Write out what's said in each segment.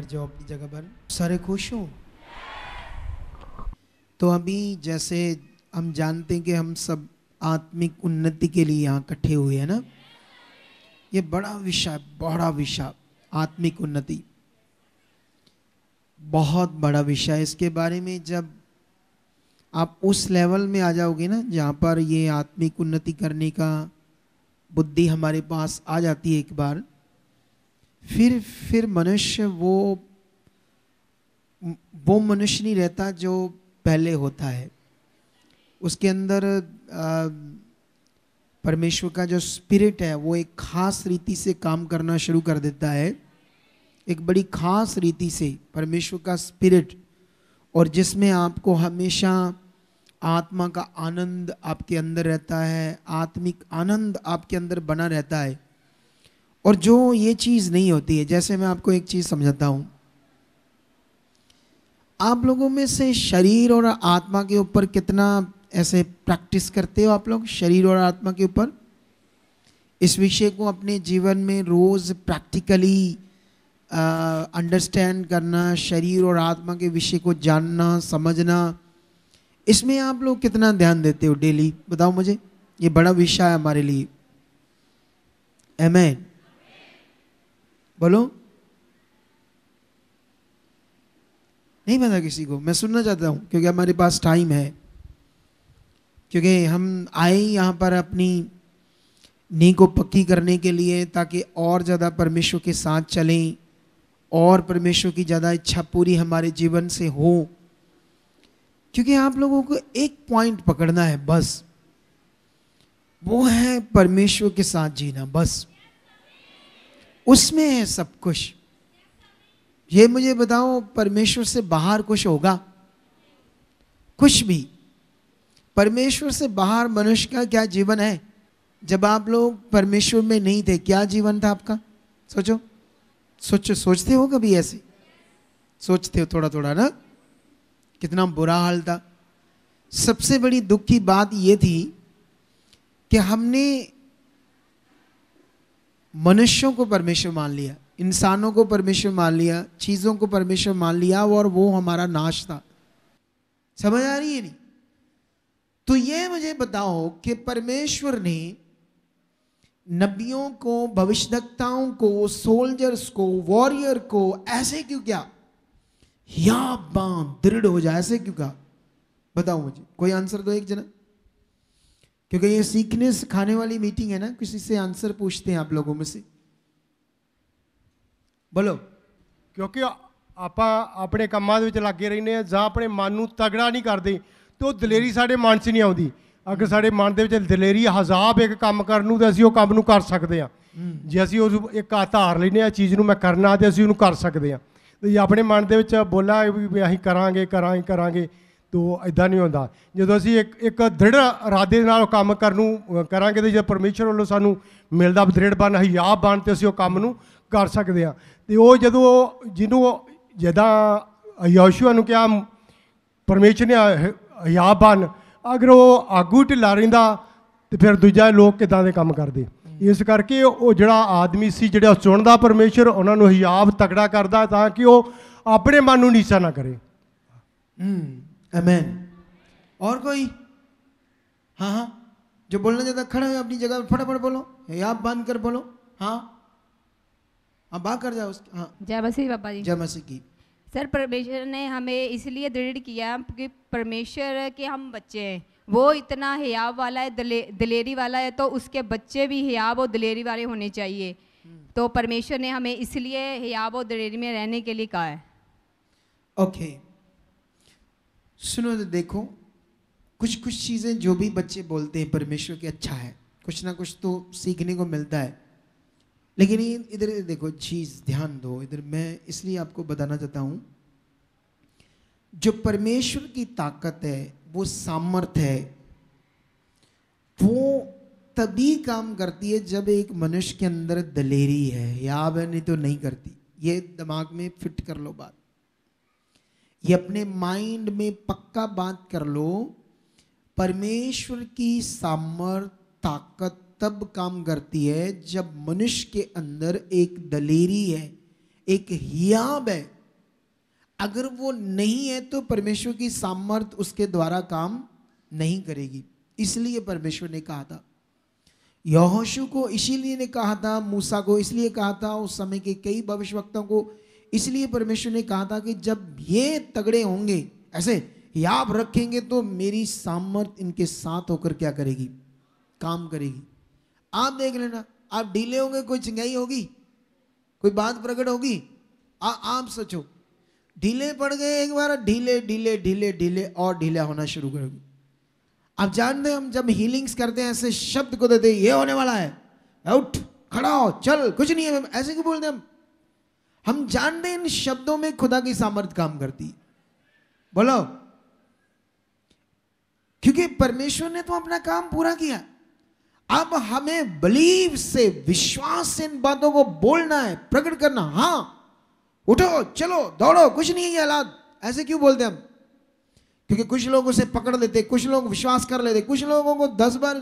जाओ अपनी जगह पर। सारे खुश हो? तो अभी जैसे हम जानते हैं कि हम सब आत्मिक उन्नति के लिए यहाँ इकट्ठे हुए हैं ना। ये बड़ा विषय आत्मिक उन्नति बहुत बड़ा विषय है। इसके बारे में जब आप उस लेवल में आ जाओगे ना जहाँ पर ये आत्मिक उन्नति करने का बुद्धि हमारे पास आ जाती है एक बार, फिर मनुष्य वो मनुष्य नहीं रहता जो पहले होता है। उसके अंदर परमेश्वर का जो स्पिरिट है वो एक खास रीति से काम करना शुरू कर देता है, एक बड़ी खास रीति से परमेश्वर का स्पिरिट, और जिसमें आपको हमेशा आत्मा का आनंद आपके अंदर रहता है, आत्मिक आनंद आपके अंदर बना रहता है। और जो ये चीज़ नहीं होती है, जैसे मैं आपको एक चीज़ समझाता हूँ, आप लोगों में से शरीर और आत्मा के ऊपर कितना ऐसे प्रैक्टिस करते हो आप लोग, शरीर और आत्मा के ऊपर? इस विषय को अपने जीवन में रोज प्रैक्टिकली अंडरस्टैंड करना, शरीर और आत्मा के विषय को जानना समझना, इसमें आप लोग कितना ध्यान देते हो डेली? बताओ मुझे। ये बड़ा विषय है हमारे लिए। आमीन बोलो। नहीं पता किसी को? मैं सुनना चाहता हूँ क्योंकि हमारे पास टाइम है, क्योंकि हम आए यहाँ पर अपनी नींव को पक्की करने के लिए ताकि और ज़्यादा परमेश्वर के साथ चलें और परमेश्वर की ज़्यादा इच्छा पूरी हमारे जीवन से हो। क्योंकि आप लोगों को एक पॉइंट पकड़ना है बस, वो है परमेश्वर के साथ जीना। बस उसमें है सब कुछ। ये मुझे बताओ, परमेश्वर से बाहर कुछ होगा? कुछ भी। परमेश्वर से बाहर मनुष्य का क्या जीवन है? जब आप लोग परमेश्वर में नहीं थे, क्या जीवन था आपका? सोचो, सोचते हो कभी ऐसे? सोचते हो थोड़ा थोड़ा ना? कितना बुरा हाल था। सबसे बड़ी दुख की बात यह थी कि हमने मनुष्यों को परमेश्वर मान लिया, इंसानों को परमेश्वर मान लिया, चीजों को परमेश्वर मान लिया, और वो हमारा नाश था। समझ आ रही है नहीं? तो ये मुझे बताओ कि परमेश्वर ने नबियों को, भविष्यद्वक्ताओं को, सोल्जर्स को, वॉरियर को ऐसे क्यों किया? या बांध दृढ़ हो जाए, ऐसे क्यों कहा? बताओ मुझे, कोई आंसर दो एक जना। क्योंकि ये सीखने सिखाने वाली मीटिंग है ना, किसी से आंसर पूछते हैं आप लोगों में से। बोलो। क्योंकि ਆਪਾਂ ਆਪਣੇ ਕੰਮਾਂ ਦੇ ਵਿੱਚ ਲੱਗੇ ਰਹਿੰਦੇ ਆ, ਜਾਂ ਆਪਣੇ ਮਨ ਨੂੰ ਤਗੜਾ ਨਹੀਂ ਕਰਦੇ ਤੇ ਉਹ ਦਲੇਰੀ ਸਾਡੇ ਮਨ 'ਚ ਨਹੀਂ ਆਉਂਦੀ। ਅਗਰ ਸਾਡੇ ਮਨ ਦੇ ਵਿੱਚ ਦਲੇਰੀ ਹਜ਼ਾਬ ਇੱਕ ਕੰਮ ਕਰਨ ਨੂੰ, ਤੇ ਅਸੀਂ ਉਹ ਕੰਮ ਨੂੰ ਕਰ ਸਕਦੇ ਹਾਂ। ਜੇ ਅਸੀਂ ਉਸ ਇੱਕ ਆਧਾਰ ਲੈਨੇ ਆ ਚੀਜ਼ ਨੂੰ ਮੈਂ ਕਰਨਾ, ਤੇ ਅਸੀਂ ਉਹਨੂੰ ਕਰ ਸਕਦੇ ਹਾਂ। ਤੇ ਜੇ ਆਪਣੇ ਮਨ ਦੇ ਵਿੱਚ ਬੋਲਾ ਵੀ ਅਸੀਂ ਕਰਾਂਗੇ तो इदा नहीं होता। जो असी एक दृढ़ इरादे नाल काम करांगे तो जो परमेश्वर वालों सानू मिलता दृढ़ बन, हयाब बन, तो असी वो काम नू कर सकते हैं। तो वो जो जिन्हों जिदा यहोशू नू कहा परमेश्वर ने हयाब बन, अगर वो आगू ढिला रहिंदा तो फिर दूजा लोग किदां दे काम करते। इस करके वो जिहड़ा आदमी सी जिहड़ा चुनदा परमेश्वर उन्होंने हयाब तगड़ा करदा ताकि वो अपने मन नू नीचा ना करे। आमीन। और कोई? हाँ हाँ, जो बोलना चाहता खड़ा है अपनी जगह, फटाफट बोलो, आप बंद कर बोलो। हाँ हाँ, बात कर जाओ। हाँ, जय मसीह बाबा जी। जय मसीह की। सर, परमेश्वर ने हमें इसलिए दृढ़ किया कि परमेश्वर के हम बच्चे हैं। वो इतना हियाब वाला है, दलेरी वाला है, तो उसके बच्चे भी हियाब और दलेरी वाले होने चाहिए। तो परमेश्वर ने हमें इसलिए हियाब और दलेरी में रहने के लिए कहा है। ओके, सुनो तो देखो, कुछ चीज़ें जो भी बच्चे बोलते हैं परमेश्वर के अच्छा है, कुछ ना कुछ तो सीखने को मिलता है। लेकिन इधर देखो, चीज़ ध्यान दो इधर। मैं इसलिए आपको बताना चाहता हूँ, जो परमेश्वर की ताकत है, वो सामर्थ है, वो तभी काम करती है जब एक मनुष्य के अंदर दलेरी है, याब है, नहीं तो नहीं करती। ये दिमाग में फिट कर लो बात, ये अपने माइंड में पक्का बात कर लो। परमेश्वर की सामर्थ, ताकत तब काम करती है जब मनुष्य के अंदर एक दलेरी है, एक हियाब है, अगर वो नहीं है तो परमेश्वर की सामर्थ उसके द्वारा काम नहीं करेगी। इसलिए परमेश्वर ने कहा था, यहोशू को इसीलिए ने कहा था, मूसा को इसलिए कहा था, उस समय के कई भविष्यवक्ताओं को इसलिए परमेश्वर ने कहा था कि जब ये तगड़े होंगे, ऐसे याद रखेंगे, तो मेरी सामर्थ इनके साथ होकर क्या करेगी, काम करेगी। आप देख लेना, आप ढीले होंगे, कोई चिंगाई होगी, कोई बात प्रकट होगी। आप सोचो, ढीले पड़ गए एक बार, ढीले ढीले ढीले ढीले और ढीला होना शुरू करोगे। आप जानते हैं, हम जब हीलिंग्स करते हैं ऐसे शब्द को देते हैं, ये होने वाला है, उठ खड़ा हो, चल, कुछ नहीं है, ऐसे क्यों बोलते हैं हम जानते हैं इन शब्दों में खुदा की सामर्थ काम करती है। बोलो, क्योंकि परमेश्वर ने तो अपना काम पूरा किया। अब हमें बिलीव से, विश्वास से इन बातों को बोलना है, प्रकट करना। हाँ, उठो, चलो, दौड़ो, कुछ नहीं है ये हालात। ऐसे क्यों बोलते हम? क्योंकि कुछ लोगों से पकड़ लेते, कुछ लोग विश्वास कर लेते, कुछ लोगों को 10 बार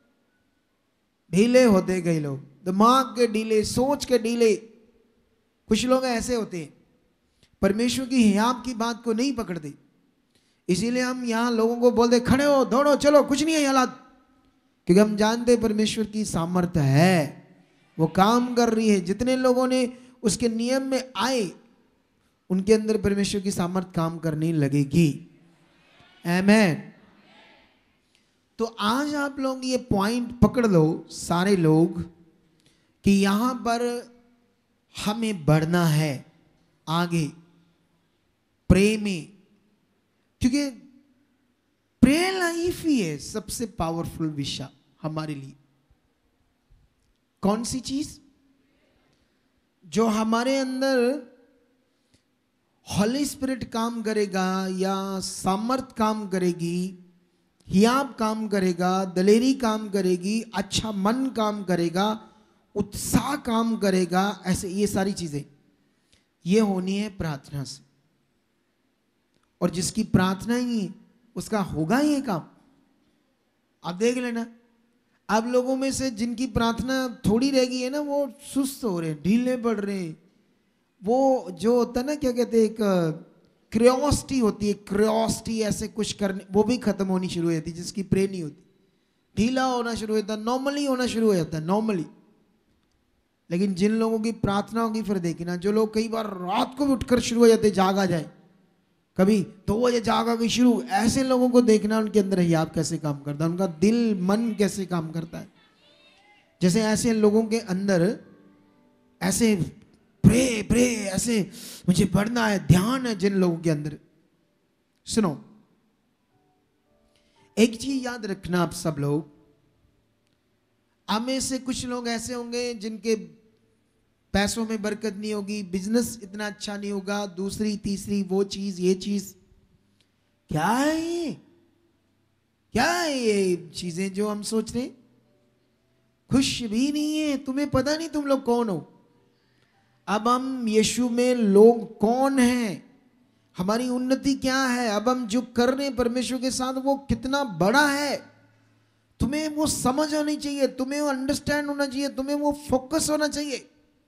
ढीले होते गए, लोग दिमाग के ढीले, सोच के ढीले, कुछ लोग ऐसे होते हैं, परमेश्वर की हियाब की बात को नहीं पकड़ते। इसीलिए हम यहां लोगों को बोलते, खड़े हो, दौड़ो, चलो, कुछ नहीं है हालात, क्योंकि हम जानते परमेश्वर की सामर्थ्य है, वो काम कर रही है। जितने लोगों ने उसके नियम में आए, उनके अंदर परमेश्वर की सामर्थ्य काम करने लगेगी। आमेन। तो आज आप लोग ये पॉइंट पकड़ लो सारे लोग, कि यहां पर हमें बढ़ना है आगे प्रेम में, क्योंकि प्रेयर लाइफ ही है सबसे पावरफुल विषय हमारे लिए। कौन सी चीज जो हमारे अंदर हॉली स्पिरिट काम करेगा, या सामर्थ काम करेगी, हियाब काम करेगा, दलेरी काम करेगी, अच्छा मन काम करेगा, उत्साह काम करेगा, ऐसे ये सारी चीजें ये होनी है प्रार्थना से। और जिसकी प्रार्थना ही नहीं है, उसका होगा ये काम। आप देख लेना, आप लोगों में से जिनकी प्रार्थना थोड़ी रह गई है ना, वो सुस्त हो रहे हैं, ढीले पड़ रहे हैं। वो जो होता है ना, क्या कहते हैं, एक क्रियोसिटी होती है, क्रियोसिटी ऐसे कुछ करने, वो भी खत्म होनी शुरू हो जाती है। जिसकी प्रे नहीं होती, ढीला होना शुरू हो जाता है, नॉर्मली होना शुरू हो जाता है, नॉर्मली। लेकिन जिन लोगों की प्रार्थना होगी, फिर देखना, जो लोग कई बार रात को भी उठकर शुरू हो जाते, जागा जाए, कभी 2 बजे जागा गई शुरू, ऐसे लोगों को देखना उनके अंदर हियाब कैसे काम करता है, उनका दिल मन कैसे काम करता है। जैसे ऐसे लोगों के अंदर ऐसे प्रे प्रे, ऐसे मुझे पढ़ना है, ध्यान है जिन लोगों के अंदर। सुनो, एक चीज याद रखना आप सब लोग, हमें से कुछ लोग ऐसे होंगे जिनके पैसों में बरकत नहीं होगी, बिजनेस इतना अच्छा नहीं होगा, दूसरी तीसरी वो चीज ये चीज। क्या है ये, क्या है ये चीजें जो हम सोच रहे? खुश भी नहीं है, तुम्हें पता नहीं तुम लोग कौन हो। अब हम यीशु में लोग कौन हैं, हमारी उन्नति क्या है, अब हम जो कर रहे हैं परमेश्वर के साथ वो कितना बड़ा है, तुम्हें वो समझ होनी चाहिए, तुम्हें वो अंडरस्टैंड होना चाहिए, तुम्हें वो फोकस होना चाहिए।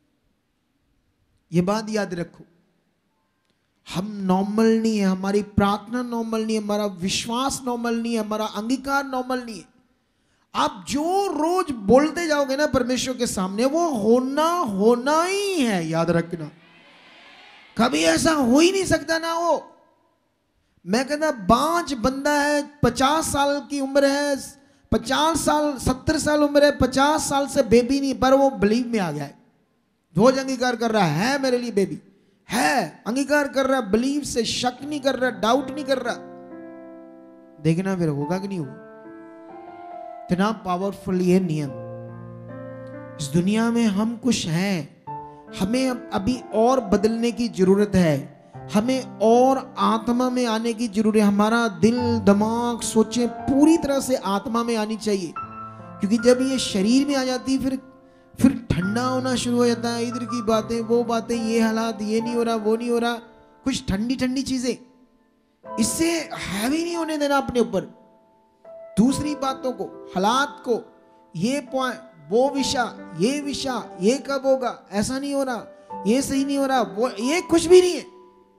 ये बात याद रखो, हम नॉर्मल नहीं है, हमारी प्रार्थना नॉर्मल नहीं है, हमारा विश्वास नॉर्मल नहीं है, हमारा अंगीकार नॉर्मल नहीं है। आप जो रोज बोलते जाओगे ना परमेश्वर के सामने, वो होना ही है, याद रखना। कभी ऐसा हो ही नहीं सकता ना हो। मैं कहता, बांझ बंदा है, 50 साल की उम्र है, 50 साल 70 साल उम्र है, 50 साल से बेबी नहीं, पर वो बिलीव में आ गया है, रोज अंगीकार कर रहा है मेरे लिए बेबी है, अंगीकार कर रहा है, बिलीव से, शक नहीं कर रहा, डाउट नहीं कर रहा। देखना फिर होगा कि नहीं होगा। इतना पावरफुल ये नियम। इस दुनिया में हम कुछ हैं, हमें अभी और बदलने की जरूरत है, हमें और आत्मा में आने की जरूरत है। हमारा दिल दिमाग सोचें पूरी तरह से आत्मा में आनी चाहिए, क्योंकि जब ये शरीर में आ जाती है फिर ठंडा होना शुरू हो जाता है। इधर की बातें, वो बातें, ये हालात, ये नहीं हो रहा, वो नहीं हो रहा, कुछ ठंडी ठंडी चीजें, इससे हैवी नहीं होने देना अपने ऊपर। दूसरी बातों को, हालात को, ये पॉइंट, वो विषय, ये कब होगा, ऐसा नहीं हो रहा, ये सही नहीं हो रहा, वो, ये कुछ भी नहीं है।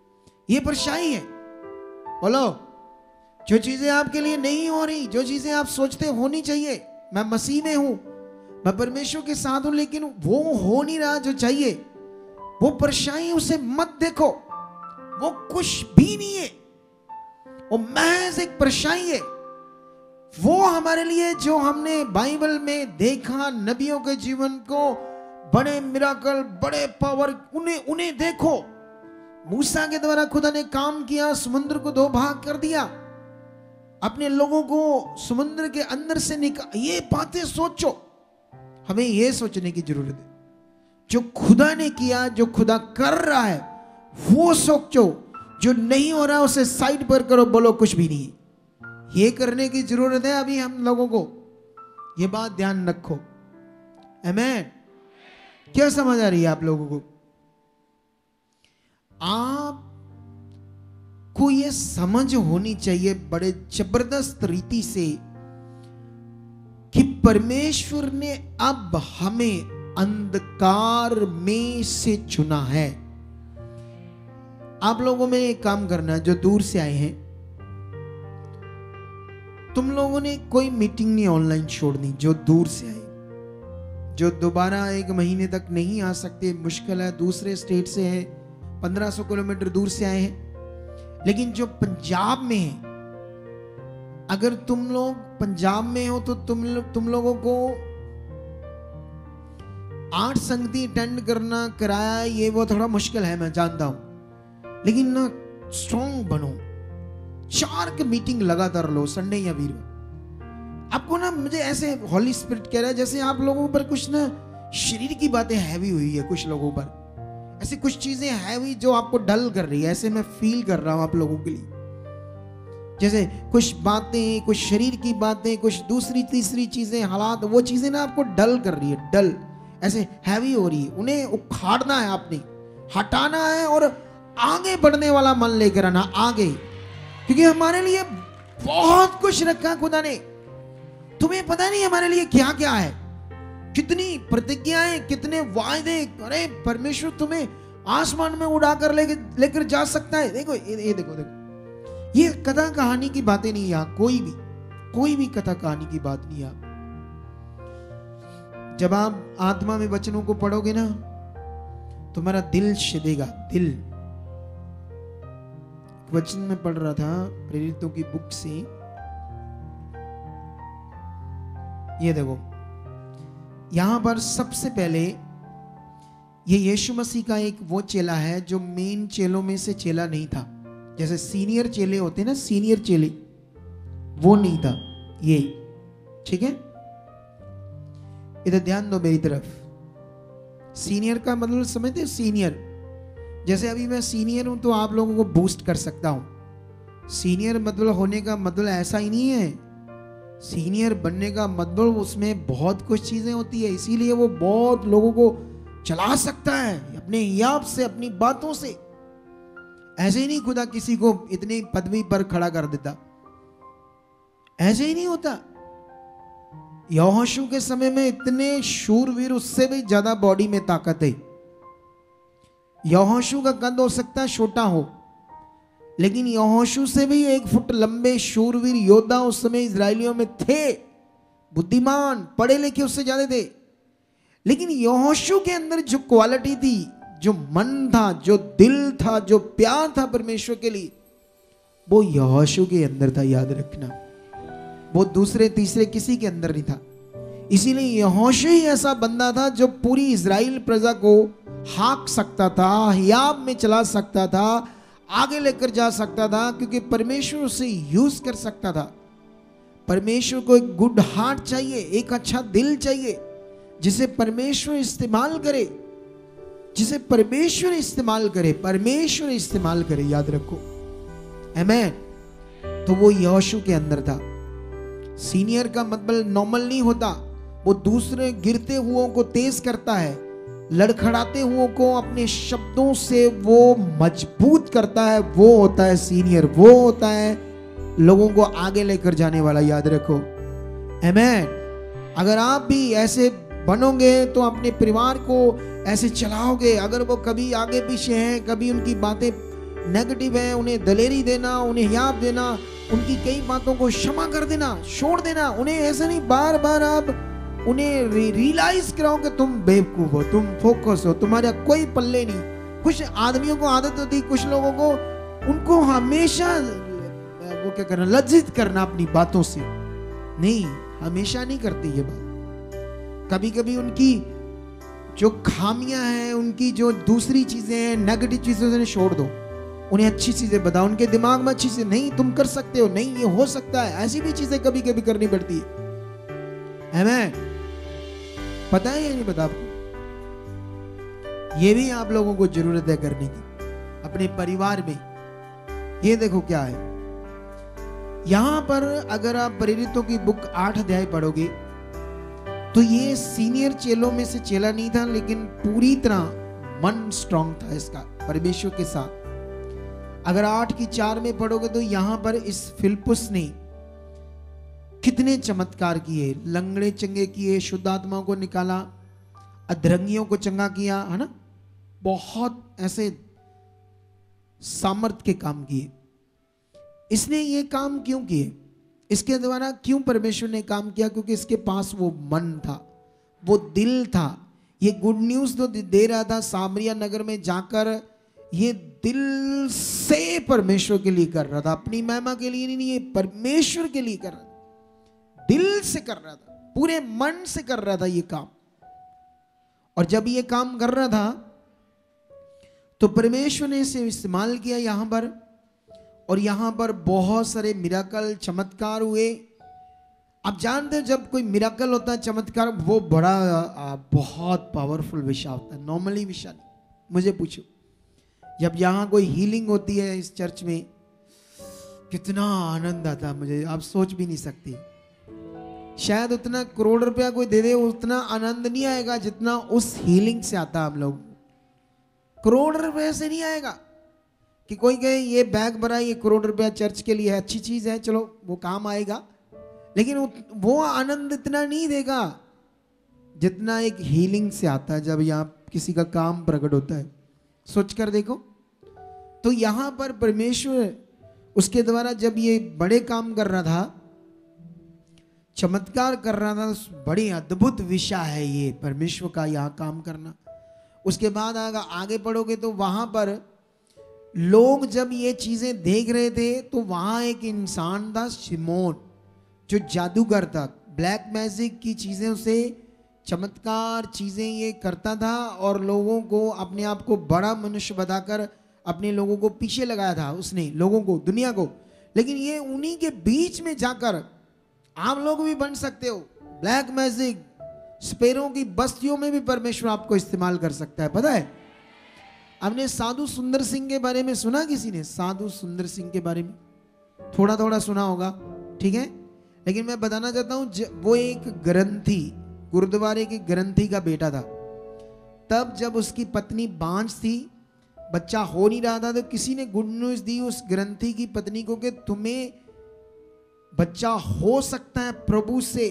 ये परछाई है। बोलो, जो चीजें आपके लिए नहीं हो रही, जो चीजें आप सोचते होनी चाहिए, मैं मसीह में हूं, मैं परमेश्वर के साथ हूं, लेकिन वो हो नहीं रहा जो चाहिए, वो परछाई, उसे मत देखो, वो कुछ भी नहीं है, वो महज एक परछाई है। वो हमारे लिए जो हमने बाइबल में देखा, नबियों के जीवन को, बड़े मिराकल, बड़े पावर, उन्हें देखो। मूसा के द्वारा खुदा ने काम किया, समुद्र को 2 भाग कर दिया, अपने लोगों को समुद्र के अंदर से निकाल। ये बातें सोचो, हमें ये सोचने की जरूरत है, जो खुदा ने किया, जो खुदा कर रहा है वो सोचो, जो नहीं हो रहा उसे साइड पर करो, बोलो कुछ भी नहीं। ये करने की जरूरत है अभी हम लोगों को, ये बात ध्यान रखो। आमीन। क्या समझ आ रही है आप लोगों को? आपको ये समझ होनी चाहिए बड़े जबरदस्त रीति से कि परमेश्वर ने अब हमें अंधकार में से चुना है। आप लोगों में एक काम करना, जो दूर से आए हैं, तुम लोगों ने कोई मीटिंग नहीं ऑनलाइन छोड़नी। जो दूर से आए, जो दोबारा 1 महीने तक नहीं आ सकते, मुश्किल है, दूसरे स्टेट से है, 1500 किलोमीटर दूर से आए हैं, लेकिन जो पंजाब में है, अगर तुम लोग पंजाब में हो तो तुम लोगों को 8 संगति अटेंड करना, कराया, ये वो थोड़ा मुश्किल है, मैं जानता हूं, लेकिन ना स्ट्रॉन्ग बनो। 4 की मीटिंग लगातार लो, संडे या वीरवार। आपको ना, मुझे ऐसे हॉली स्पिरिट कह रहा है जैसे आप लोगों पर कुछ ना शरीर की बातें हैवी हुई है, कुछ लोगों पर ऐसी कुछ चीजें हैवी जो आपको डल कर रही है, ऐसे मैं फील कर रहा हूं आप लोगों के लिए। जैसे कुछ बातें, कुछ शरीर की बातें, कुछ दूसरी तीसरी चीजें, हालात, वो चीजें ना आपको डल कर रही है, डल ऐसे हैवी हो रही है। उन्हें उखाड़ना है, आपने हटाना है और आगे बढ़ने वाला मन लेकर आना आगे, क्योंकि हमारे लिए बहुत कुछ रखा खुदा ने। तुम्हें पता नहीं हमारे लिए क्या क्या है, कितनी प्रतिज्ञाएं, कितने वायदे। अरे परमेश्वर तुम्हें आसमान में उड़ाकर लेकर जा सकता है। देखो ये देखो, ये कथा कहानी की बातें नहीं, यहां कोई भी कथा कहानी की बात नहीं। आप जब आप आत्मा में वचनों को पढ़ोगे ना, तुम्हारा दिल छिदेगा। दिल, वचन में पढ़ रहा था प्रेरितों की बुक से, ये देखो, यहां पर सबसे पहले ये यीशु मसीह का एक वो चेला है जो मेन चेलों में से चेला नहीं था। जैसे सीनियर चेले होते हैं ना, सीनियर चेले, वो नहीं था ये, ठीक है? इधर ध्यान दो मेरी तरफ। सीनियर का मतलब समझते हो? सीनियर, जैसे अभी मैं सीनियर हूं तो आप लोगों को बूस्ट कर सकता हूं। सीनियर मतलब होने का मतलब ऐसा ही नहीं है। सीनियर बनने का मतलब उसमें बहुत कुछ चीजें होती है, इसीलिए वो बहुत लोगों को चला सकता है अपने याब से, अपनी बातों से। ऐसे ही नहीं खुदा किसी को इतनी पदवी पर खड़ा कर देता, ऐसे ही नहीं होता। यहोशू के समय में इतने शूरवीर, उससे भी ज्यादा बॉडी में ताकत है। यहोशू का कद हो सकता है छोटा हो, लेकिन यहोशू से भी 1 फुट लंबे शूरवीर योद्धा उस समय इजरायलियों में थे। बुद्धिमान, पढ़े लिखे उससे ज्यादा थे, लेकिन यहोशू के अंदर जो क्वालिटी थी, जो मन था, जो दिल था, जो प्यार था परमेश्वर के लिए, वो यहोशू के अंदर था। याद रखना, वो दूसरे तीसरे किसी के अंदर नहीं था। इसीलिए यहोशू ही ऐसा बंदा था जो पूरी इजराइल प्रजा को हाँक सकता था, हियाब में चला सकता था, आगे लेकर जा सकता था, क्योंकि परमेश्वर उसे यूज कर सकता था। परमेश्वर को एक गुड हार्ट चाहिए, एक अच्छा दिल चाहिए, जिसे परमेश्वर इस्तेमाल करे, जिसे परमेश्वर इस्तेमाल करे, परमेश्वर इस्तेमाल करे। याद रखो, आमीन। तो वो यहोशू के अंदर था। सीनियर का मतलब नॉर्मल नहीं होता, वो दूसरे गिरते हुओं को तेज करता है, लड़खड़ाते हुओं को अपने शब्दों से वो मजबूत करता है। वो होता है सीनियर, वो होता है लोगों को आगे लेकर जाने वाला। याद रखो, आमीन। अगर आप भी ऐसे बनोगे तो अपने परिवार को ऐसे चलाओगे। अगर वो कभी आगे पीछे हैं, कभी उनकी बातें नेगेटिव है उन्हें दलेरी देना, उन्हें हियाव देना, उनकी कई बातों को क्षमा कर देना, छोड़ देना। उन्हें ऐसा नहीं बार बार आप उन्हें रियलाइज कराओ कि तुम बेवकूफ हो, तुम फोकस हो, तुम्हारा कोई पल्ले नहीं। कुछ आदमियों को आदत होती, कुछ लोगों को उनको हमेशा वो क्या करना, लज्जित करना अपनी बातों से। नहीं, हमेशा नहीं करती ये बात। कभी कभी उनकी जो खामियां हैं, उनकी जो दूसरी चीजें हैं, नेगेटिव चीजें उन्हें छोड़ दो, उन्हें अच्छी चीजें बताओ, उनके दिमाग में अच्छी चीजें, नहीं तुम कर सकते हो, नहीं ये हो सकता है, ऐसी भी चीजें कभी कभी करनी पड़ती है। हमें पता है या नहीं पता आपको? ये भी आप लोगों को जरूरत है करने की अपने परिवार में। ये देखो क्या है यहां पर, अगर आप प्रेरितों की बुक 8 अध्याय पढ़ोगे तो ये सीनियर चेलों में से चेला नहीं था, लेकिन पूरी तरह मन स्ट्रांग था इसका परमेश्वर के साथ। अगर 8:4 में पढ़ोगे तो यहां पर इस फिलिप्पुस ने कितने चमत्कार किए, लंगड़े चंगे किए, शुद्ध आत्माओं को निकाला, अधरंगियों को चंगा किया, है ना, बहुत ऐसे सामर्थ के काम किए। इसने ये काम क्यों किए, इसके द्वारा क्यों परमेश्वर ने काम किया? क्योंकि इसके पास वो मन था, वो दिल था। ये गुड न्यूज तो दे रहा था सामरिया नगर में जाकर, ये दिल से परमेश्वर के लिए कर रहा था, अपनी महिमा के लिए नहीं, ये परमेश्वर के लिए कर रहा था, दिल से कर रहा था, पूरे मन से कर रहा था ये काम। और जब ये काम कर रहा था तो परमेश्वर ने इसे इस्तेमाल किया यहां पर, और यहां पर बहुत सारे मिराकल चमत्कार हुए। आप जानते हो जब कोई मिराकल होता है, चमत्कार, वो बड़ा बहुत पावरफुल विषय होता है, नॉर्मली विषय नहीं। मुझे पूछो, जब यहां कोई हीलिंग होती है इस चर्च में, कितना आनंद आता है मुझे, आप सोच भी नहीं सकते। शायद उतना करोड़ रुपया कोई दे दे, उतना आनंद नहीं आएगा जितना उस हीलिंग से आता है हम लोग। करोड़ रुपए से नहीं आएगा कि कोई कहे ये बैग भरा, ये करोड़ रुपया चर्च के लिए है, अच्छी चीज है, चलो वो काम आएगा, लेकिन वो आनंद इतना नहीं देगा जितना एक हीलिंग से आता है जब यहाँ किसी का काम प्रकट होता है। सोच कर देखो, तो यहां पर परमेश्वर उसके द्वारा जब ये बड़े काम कर रहा था, चमत्कार कर रहा था, बड़ी अद्भुत विषय है ये परमेश्वर का यहाँ काम करना। उसके बाद आगे पढ़ोगे तो वहां पर लोग जब ये चीजें देख रहे थे तो वहां एक इंसान था शिमोन, जो जादूगर था, ब्लैक मैजिक की चीजें से चमत्कार चीजें ये करता था, और लोगों को, अपने आप को बड़ा मनुष्य बताकर अपने लोगों को पीछे लगाया था उसने, लोगों को, दुनिया को। लेकिन ये उन्हीं के बीच में जाकर आप लोग भी बन सकते हो। ब्लैक मैजिक, स्पेरों की बस्तियों में भी परमेश्वर आपको इस्तेमाल कर सकता है। पता है, आपने साधु सुंदर सिंह के बारे में सुना? किसी ने साधु सुंदर सिंह के बारे में थोड़ा थोड़ा सुना होगा, ठीक है, लेकिन मैं बताना चाहता हूं, वो एक ग्रंथी, गुरुद्वारे के ग्रंथी का बेटा था। तब जब उसकी पत्नी बांझ थी, बच्चा हो नहीं रहा था, तो किसी ने गुड न्यूज दी उस ग्रंथी की पत्नी को कि तुम्हें बच्चा हो सकता है प्रभु से,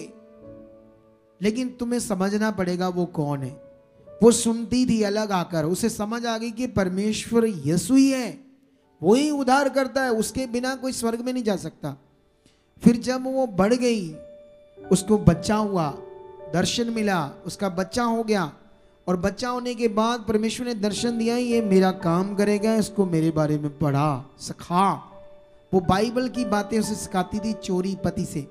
लेकिन तुम्हें समझना पड़ेगा वो कौन है। वो सुनती थी अलग आकर, उसे समझ आ गई कि परमेश्वर यीशु ही है, वो ही उद्धार करता है, उसके बिना कोई स्वर्ग में नहीं जा सकता। फिर जब वो बढ़ गई, उसको बच्चा हुआ, दर्शन मिला, उसका बच्चा हो गया, और बच्चा होने के बाद परमेश्वर ने दर्शन दिया, ये मेरा काम करेगा, इसको मेरे बारे में पढ़ा, सिखा। वो बाइबल की बातें उसे सिखाती थी चोरी पति से।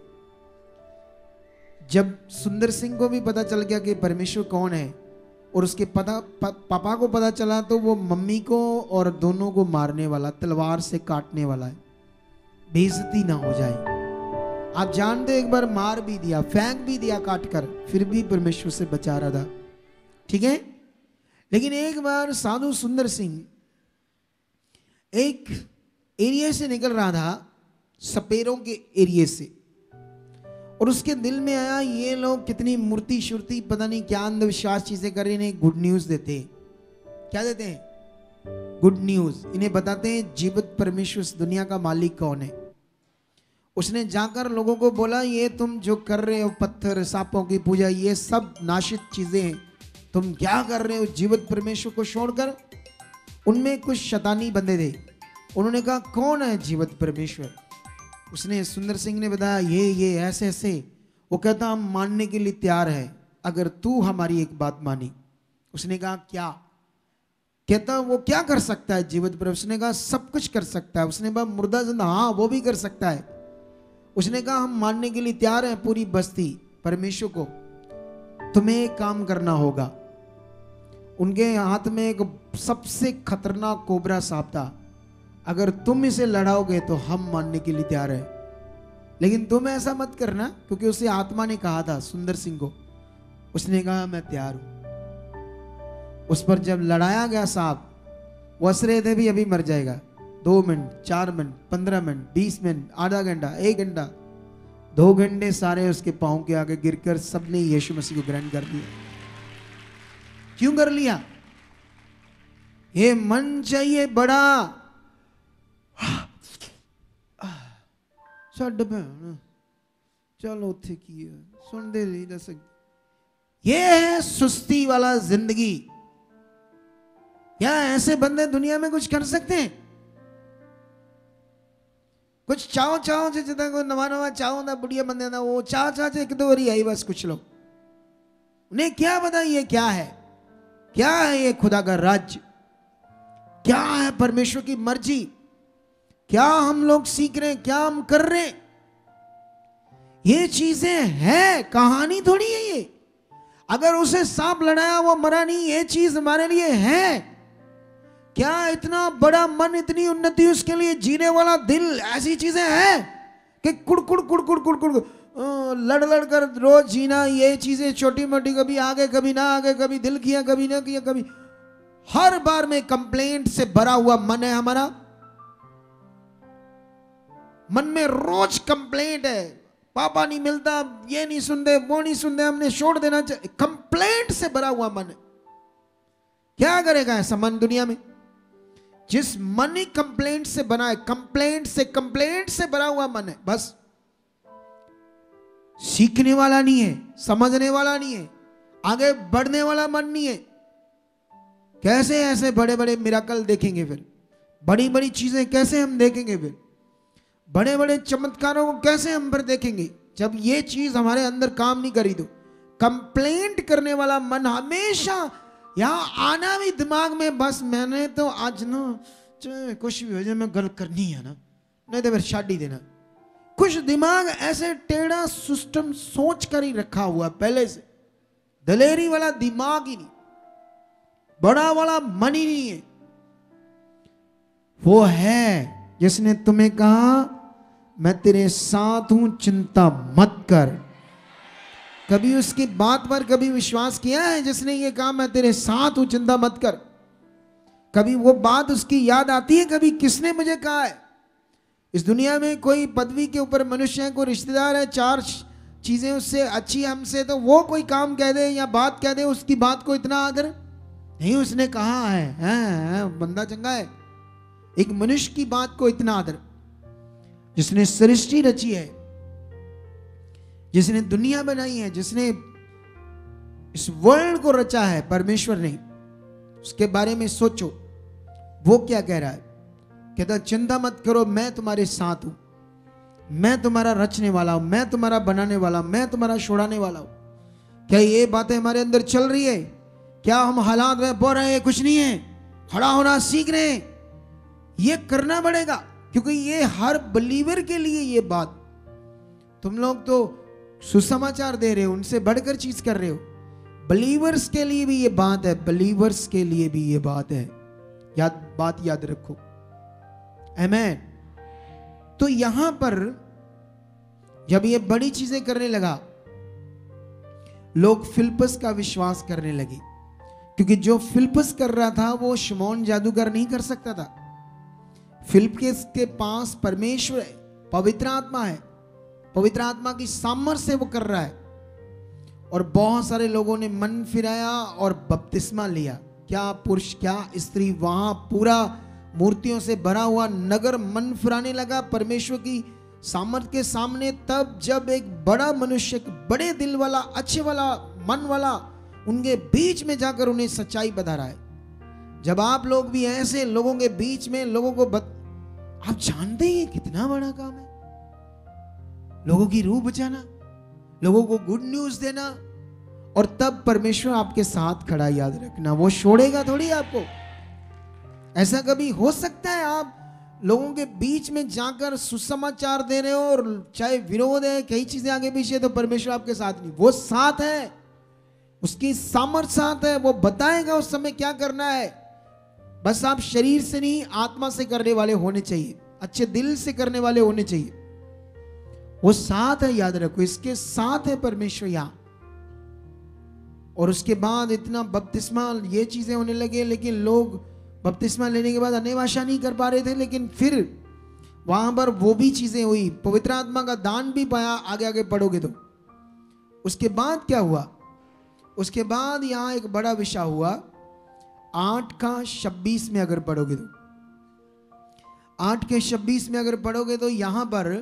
जब सुंदर सिंह को भी पता चल गया कि परमेश्वर कौन है, और उसके पापा को पता चला, तो वो मम्मी को और दोनों को मारने वाला, तलवार से काटने वाला है, बेइज्जती ना हो जाए। आप जानते, एक बार मार भी दिया, फेंक भी दिया काट कर, फिर भी परमेश्वर से बचा रहा था, ठीक है। लेकिन एक बार साधु सुंदर सिंह एक एरिया से निकल रहा था, सपेरों के एरिया से, और उसके दिल में आया ये लोग कितनी मूर्ति शुर्ति, पता नहीं क्या अंधविश्वास चीजें कर रहे हैं, गुड न्यूज देते हैं। क्या देते हैं? Good news. इन्हें बताते हैं जीवित परमेश्वर, इस दुनिया का मालिक कौन है। उसने जाकर लोगों को बोला, ये तुम जो कर रहे हो, पत्थर सांपों की पूजा, ये सब नाशित चीजें हैं, तुम क्या कर रहे हो? जीवित परमेश्वर को छोड़कर। उनमें कुछ शैतानी बंदे थे, उन्होंने कहा कौन है जीवित परमेश्वर? उसने, सुंदर सिंह ने बताया ये ऐसे ऐसे। वो कहता हम मानने के लिए तैयार है अगर तू हमारी एक बात मानी। उसने कहा क्या? कहता वो क्या कर सकता है जीवित परमेश्वर? उसने कहा सब कुछ कर सकता है। उसने कहा मुर्दा जिंदा? हाँ वो भी कर सकता है। उसने कहा हम मानने के लिए तैयार हैं पूरी बस्ती परमेश्वर को। तुम्हें एक काम करना होगा। उनके हाथ में एक सबसे खतरनाक कोबरा सांप था। अगर तुम इसे लड़ाओगे तो हम मानने के लिए तैयार हैं, लेकिन तुम ऐसा मत करना, क्योंकि उसे आत्मा ने कहा था सुंदर सिंह को। उसने कहा मैं तैयार हूं। उस पर जब लड़ाया गया सांप, वो हंस रहे थे भी अभी मर जाएगा। 2 मिनट, 4 मिनट, 15 मिनट, 20 मिनट, आधा घंटा, 1 घंटा, 2 घंटे सारे उसके पांव के आगे गिरकर सबने यीशु मसीह को ग्रहण कर लिया। क्यों कर लिया? ये मन चाहिए बड़ा। छड़ भैन चलो उथे की सुनते नहीं जा सकते। ये है सुस्ती वाला जिंदगी। क्या ऐसे बंदे दुनिया में कुछ कर सकते हैं? कुछ चाहो चाहो जितना को नवा नवा चाहो ना बुढ़िया बंदे ना वो चाह एक 2 बारी आई बस। कुछ लोग, उन्हें क्या पता ये क्या है, क्या है ये खुदा का राज्य, क्या है परमेश्वर की मर्जी, क्या हम लोग सीख रहे हैं, क्या हम कर रहे हैं। ये चीजें हैं, कहानी थोड़ी है ये। अगर उसे सांप लड़ाया वो मरा नहीं, ये चीज हमारे लिए है। क्या इतना बड़ा मन, इतनी उन्नति, उसके लिए जीने वाला दिल, ऐसी चीजें हैं कि कुड़कुड़ कुड़कुड़ कुड़कुड़ लड़ लड़ कर रोज जीना। ये चीजें छोटी मोटी, कभी आगे कभी ना आगे, कभी दिल किया कभी ना किया, कभी हर बार में कंप्लेंट से भरा हुआ मन है हमारा। मन में रोज कंप्लेंट है, पापा नहीं मिलता, ये नहीं सुनते, वो नहीं सुनते, हमने छोड़ देना चाहिए। कंप्लेंट से भरा हुआ मन है। क्या करेगा ऐसा मन दुनिया में? जिस मन ही कंप्लेंट से बना है, कंप्लेंट से भरा हुआ मन है, बस सीखने वाला नहीं है, समझने वाला नहीं है, आगे बढ़ने वाला मन नहीं है। कैसे ऐसे बड़े बड़े मिराकल देखेंगे फिर? बड़ी बड़ी चीजें कैसे हम देखेंगे फिर? बड़े बड़े चमत्कारों को कैसे हम पर देखेंगे जब ये चीज हमारे अंदर काम नहीं करी? तो कंप्लेंट करने वाला मन हमेशा यहां आना भी दिमाग में, बस मैंने तो आज ना कुछ भी हो जाए मैं गलत करनी है ना, नहीं तो फिर शादी देना। कुछ दिमाग ऐसे टेढ़ा सिस्टम सोच कर ही रखा हुआ पहले से। दलेरी वाला दिमाग ही नहीं, बड़ा वाला मन ही नहीं है। वो है जिसने तुम्हें कहा मैं तेरे साथ हूं, चिंता मत कर। कभी उसकी बात पर कभी विश्वास किया है जिसने ये कहा मैं तेरे साथ हूं, चिंता मत कर? कभी वो बात उसकी याद आती है? कभी किसने मुझे कहा है? इस दुनिया में कोई पदवी के ऊपर मनुष्य है, कोई रिश्तेदार है, 4 चीजें उससे अच्छी हमसे, तो वो कोई काम कह दे या बात कह दे, उसकी बात को इतना आदर नहीं। उसने कहा है बंदा चंगा है। एक मनुष्य की बात को इतना आदर, जिसने सृष्टि रची है, जिसने दुनिया बनाई है, जिसने इस वर्ल्ड को रचा है, परमेश्वर ने, उसके बारे में सोचो। वो क्या कह रहा है? कहता चिंता मत करो, मैं तुम्हारे साथ हूं, मैं तुम्हारा रचने वाला हूं, मैं तुम्हारा बनाने वाला हूं, मैं तुम्हारा छोड़ाने वाला हूं। क्या ये बातें हमारे अंदर चल रही है? क्या हम हालात में बोल रहे हैं कुछ नहीं है? खड़ा होना सीख रहे हैं। ये करना पड़ेगा, क्योंकि ये हर बिलीवर के लिए ये बात। तुम लोग तो सुसमाचार दे रहे हो, उनसे बढ़कर चीज कर रहे हो। बिलीवर्स के लिए भी ये बात है, बिलीवर्स के लिए भी ये बात है। बात याद रखो। आमीन। तो यहां पर जब ये बड़ी चीजें करने लगा, लोग फिलिप्पस का विश्वास करने लगे, क्योंकि जो फिलिप्पस कर रहा था वो शमौन जादूगर नहीं कर सकता था। फिलिप्पस के पास परमेश्वर है, पवित्र आत्मा है, पवित्र आत्मा की सामर्थ्य से वो कर रहा है। और बहुत सारे लोगों ने मन फिराया और बपतिस्मा लिया। क्या पुरुष क्या स्त्री, वहां पूरा मूर्तियों से भरा हुआ नगर मन फिराने लगा परमेश्वर की सामर्थ्य के सामने। तब जब एक बड़ा मनुष्य, एक बड़े दिल वाला, अच्छे वाला मन वाला, उनके बीच में जाकर उन्हें सच्चाई बता रहा है। जब आप लोग भी ऐसे लोगों के बीच में लोगों को आप जानते हैं ये कितना बड़ा काम है? लोगों की रूह बचाना, लोगों को गुड न्यूज देना, और तब परमेश्वर आपके साथ खड़ा, याद रखना, वो छोड़ेगा थोड़ी आपको। ऐसा कभी हो सकता है आप लोगों के बीच में जाकर सुसमाचार दे रहे हो और चाहे विरोध है, कई चीजें आगे पीछे, तो परमेश्वर आपके साथ नहीं, वो साथ है, उसकी सामर्थ्य साथ है, वो बताएगा उस समय क्या करना है। बस आप शरीर से नहीं, आत्मा से करने वाले होने चाहिए, अच्छे दिल से करने वाले होने चाहिए। वो साथ है, याद रखो, इसके साथ है परमेश्वर यहां। और उसके बाद इतना बपतिस्मा, ये चीजें होने लगे, लेकिन लोग बपतिस्मा लेने के बाद अन्य भाषा नहीं कर पा रहे थे, लेकिन फिर वहां पर वो भी चीजें हुई, पवित्र आत्मा का दान भी पाया। आगे आगे पढ़ोगे तो उसके बाद क्या हुआ, उसके बाद यहां एक बड़ा विषय हुआ। 8:26 में अगर पढ़ोगे तो, 8:26 में अगर पढ़ोगे तो यहां पर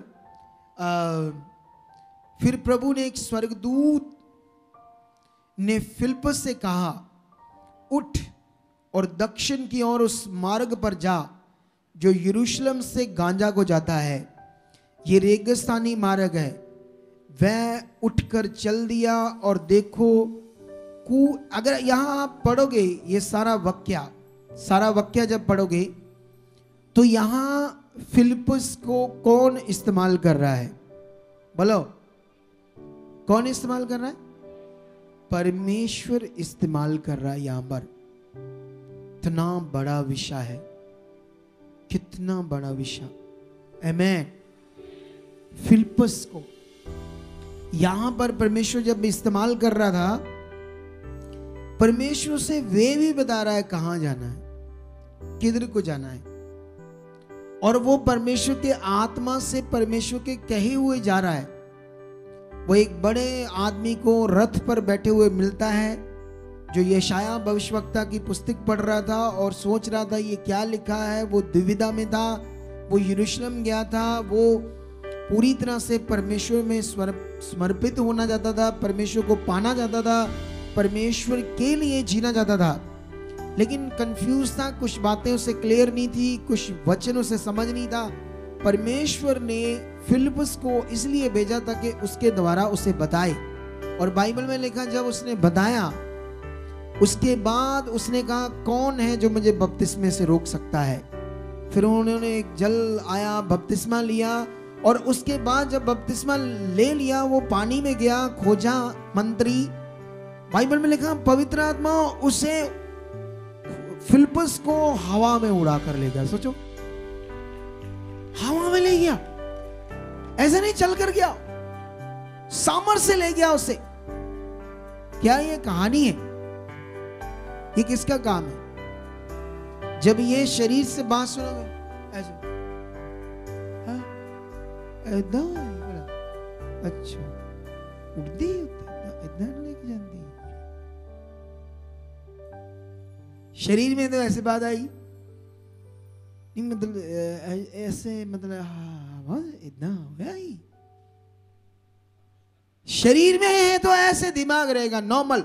फिर प्रभु ने, एक स्वर्गदूत ने फिलिप्पस से कहा, उठ और दक्षिण की ओर उस मार्ग पर जा जो यरूशलेम से गांजा को जाता है, ये रेगिस्तानी मार्ग है। वह उठकर चल दिया और देखो अगर यहां आप पढ़ोगे ये सारा वाक्य जब पढ़ोगे तो यहां फिलिप्पस को कौन इस्तेमाल कर रहा है? बोलो, कौन इस्तेमाल कर रहा है? परमेश्वर इस्तेमाल कर रहा है यहां पर। कितना बड़ा विषय है, कितना बड़ा विषय। आमेन। फिलिप्पस को यहां पर परमेश्वर जब इस्तेमाल कर रहा था, परमेश्वर से वे भी बता रहा है कहां जाना है, किधर को जाना है, और वो परमेश्वर के आत्मा से परमेश्वर के कहे हुए जा रहा है। वो एक बड़े आदमी को रथ पर बैठे हुए मिलता है, जो यशाया भविष्यवक्ता की पुस्तक पढ़ रहा था और सोच रहा था ये क्या लिखा है। वो दुविधा में था, वो यरूशलेम गया था, वो पूरी तरह से परमेश्वर में समर्पित होना चाहता था, परमेश्वर को पाना चाहता था, परमेश्वर के लिए जीना चाहता था, लेकिन कंफ्यूज था, कुछ बातें उसे क्लियर नहीं थी, कुछ वचन उसे समझ नहीं था। परमेश्वर ने फिलिप्पस को इसलिए भेजा ताकि उसके द्वारा उसे बताए, और बाइबल में लिखा जब उसने बताया उसके बाद उसने कहा कौन है जो मुझे बपतिस्मे से रोक सकता है। फिर उन्होंने एक जल आया, बपतिस्मा लिया, और उसके बाद जब बपतिस्मा ले लिया वो पानी में गया, खोजा मंत्री। बाइबल में लिखा पवित्र आत्मा उसे, फिलिप्पस को हवा में उड़ा कर ले गया। सोचो, हवा में ले गया, ऐसा नहीं चल कर गया, सामर्थ्य से ले गया उसे। क्या ये कहानी है? ये किसका काम है? जब ये शरीर से बात सुनोगे ऐसे, अच्छा उड़ती इतना लेके जाती है। शरीर में तो ऐसे बात आई नहीं, मतलब ऐसे, मतलब इतना हो गया ही। शरीर में है तो ऐसे दिमाग रहेगा नॉर्मल,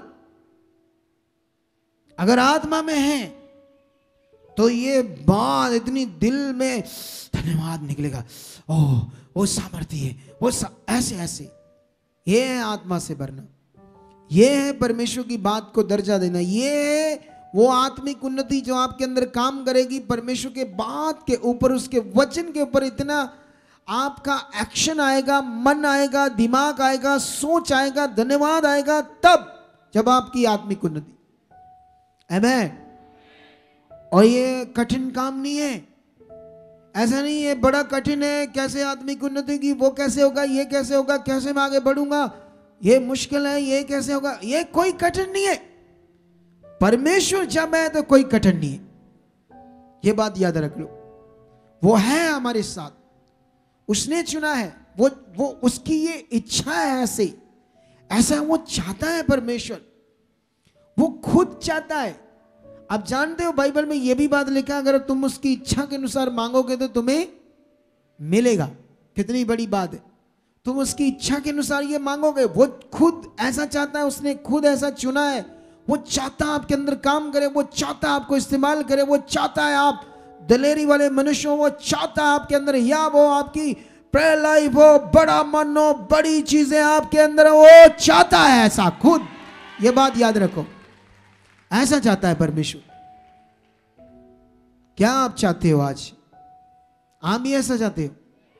अगर आत्मा में है तो ये बात इतनी दिल में धन्यवाद निकलेगा, ओह वो सामर्थ्य है, वो ऐसे ऐसे। ये है आत्मा से भरना, ये है परमेश्वर की बात को दर्जा देना, ये है वो आत्मिक उन्नति जो आपके अंदर काम करेगी। परमेश्वर के बात के ऊपर, उसके वचन के ऊपर इतना आपका एक्शन आएगा, मन आएगा, दिमाग आएगा, सोच आएगा, धन्यवाद आएगा, तब जब आपकी आत्मिक उन्नति। आमेन। और ये कठिन काम नहीं है, ऐसा नहीं है बड़ा कठिन है, कैसे आत्मिक उन्नति की, वो कैसे होगा, ये कैसे होगा, कैसे मैं आगे बढ़ूंगा, ये मुश्किल है, ये कैसे होगा। ये कोई कठिन नहीं है। परमेश्वर जब है तो कोई कठिन नहीं है, ये बात याद रख लो। वो है हमारे साथ, उसने चुना है, वो उसकी ये इच्छा है, ऐसा वो चाहता है परमेश्वर, वो खुद चाहता है। आप जानते हो बाइबल में ये भी बात लिखा, अगर तुम उसकी इच्छा के अनुसार मांगोगे तो तुम्हें मिलेगा। कितनी बड़ी बात है, तुम उसकी इच्छा के अनुसार ये मांगोगे। वो खुद ऐसा चाहता है, उसने खुद ऐसा चुना है। वो चाहता है आपके अंदर काम करे, वो चाहता है आपको इस्तेमाल करे, वो चाहता है आप दिलेरी वाले मनुष्य हो, वो चाहता है आपके अंदर हियाव हो, आपकी प्रेयर लाइफ हो, बड़ा मन हो, बड़ी चीजें आपके अंदर हो, वो चाहता है ऐसा खुद। ये बात याद रखो, ऐसा चाहता है परमेश्वर। क्या आप चाहते हो आज? आप भी ऐसा चाहते हो?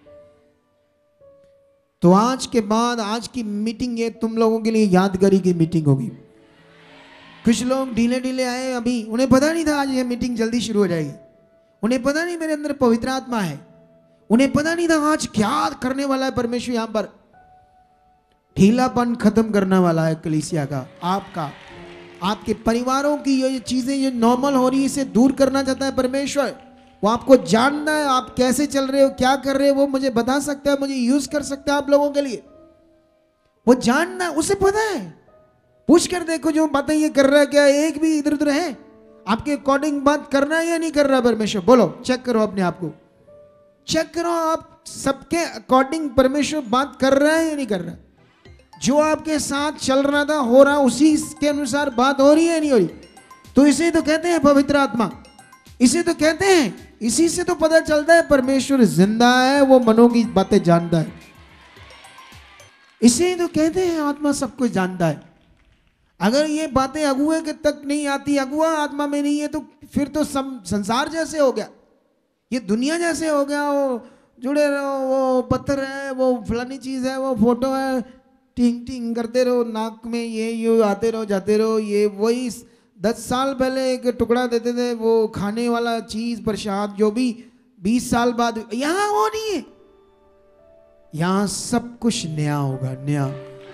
तो आज के बाद आज की मीटिंग ये तुम लोगों के लिए यादगारी की मीटिंग होगी। कुछ लोग ढीले ढीले आए, अभी उन्हें पता नहीं था आज ये मीटिंग जल्दी शुरू हो जाएगी। उन्हें पता नहीं मेरे अंदर पवित्र आत्मा है, उन्हें पता नहीं था आज क्या करने वाला है परमेश्वर। यहां पर ढीलापन खत्म करने वाला है कलीसिया का, आपका, आपके परिवारों की ये चीजें जो नॉर्मल हो रही है इसे दूर करना चाहता है परमेश्वर। वो आपको जानना है, आप कैसे चल रहे हो, क्या कर रहे हो, वो मुझे बता सकता है, मुझे यूज कर सकता है आप लोगों के लिए। वो जानना, उसे पता है। पूछ कर देखो जो बातें ये कर रहा है, क्या एक भी इधर उधर है? आपके अकॉर्डिंग बात करना है या नहीं कर रहा परमेश्वर? बोलो, चेक करो अपने आप को, चेक करो आप सबके अकॉर्डिंग परमेश्वर बात कर रहा है या नहीं कर रहा। जो आपके साथ चल रहा था, हो रहा, उसी के अनुसार बात हो रही है नहीं हो रही। तो इसे तो कहते हैं पवित्र आत्मा, इसे तो कहते हैं, इसी से तो पता चलता है परमेश्वर जिंदा है, वो मनों की बातें जानता है। इसे तो कहते हैं आत्मा सब कुछ जानता है। अगर ये बातें अगुए के तक नहीं आती, अगुआ आत्मा में नहीं है, तो फिर तो संसार जैसे हो गया, ये दुनिया जैसे हो गया। वो जुड़े रहो, वो पत्थर है, वो फलानी चीज है, वो फोटो है, टिंग टिंग करते रहो नाक में, ये आते रहो जाते रहो। ये वही 10 साल पहले एक टुकड़ा देते थे, वो खाने वाला चीज प्रसाद, जो भी 20 साल बाद, यहां वो नहीं है। यहां सब कुछ नया होगा, नया।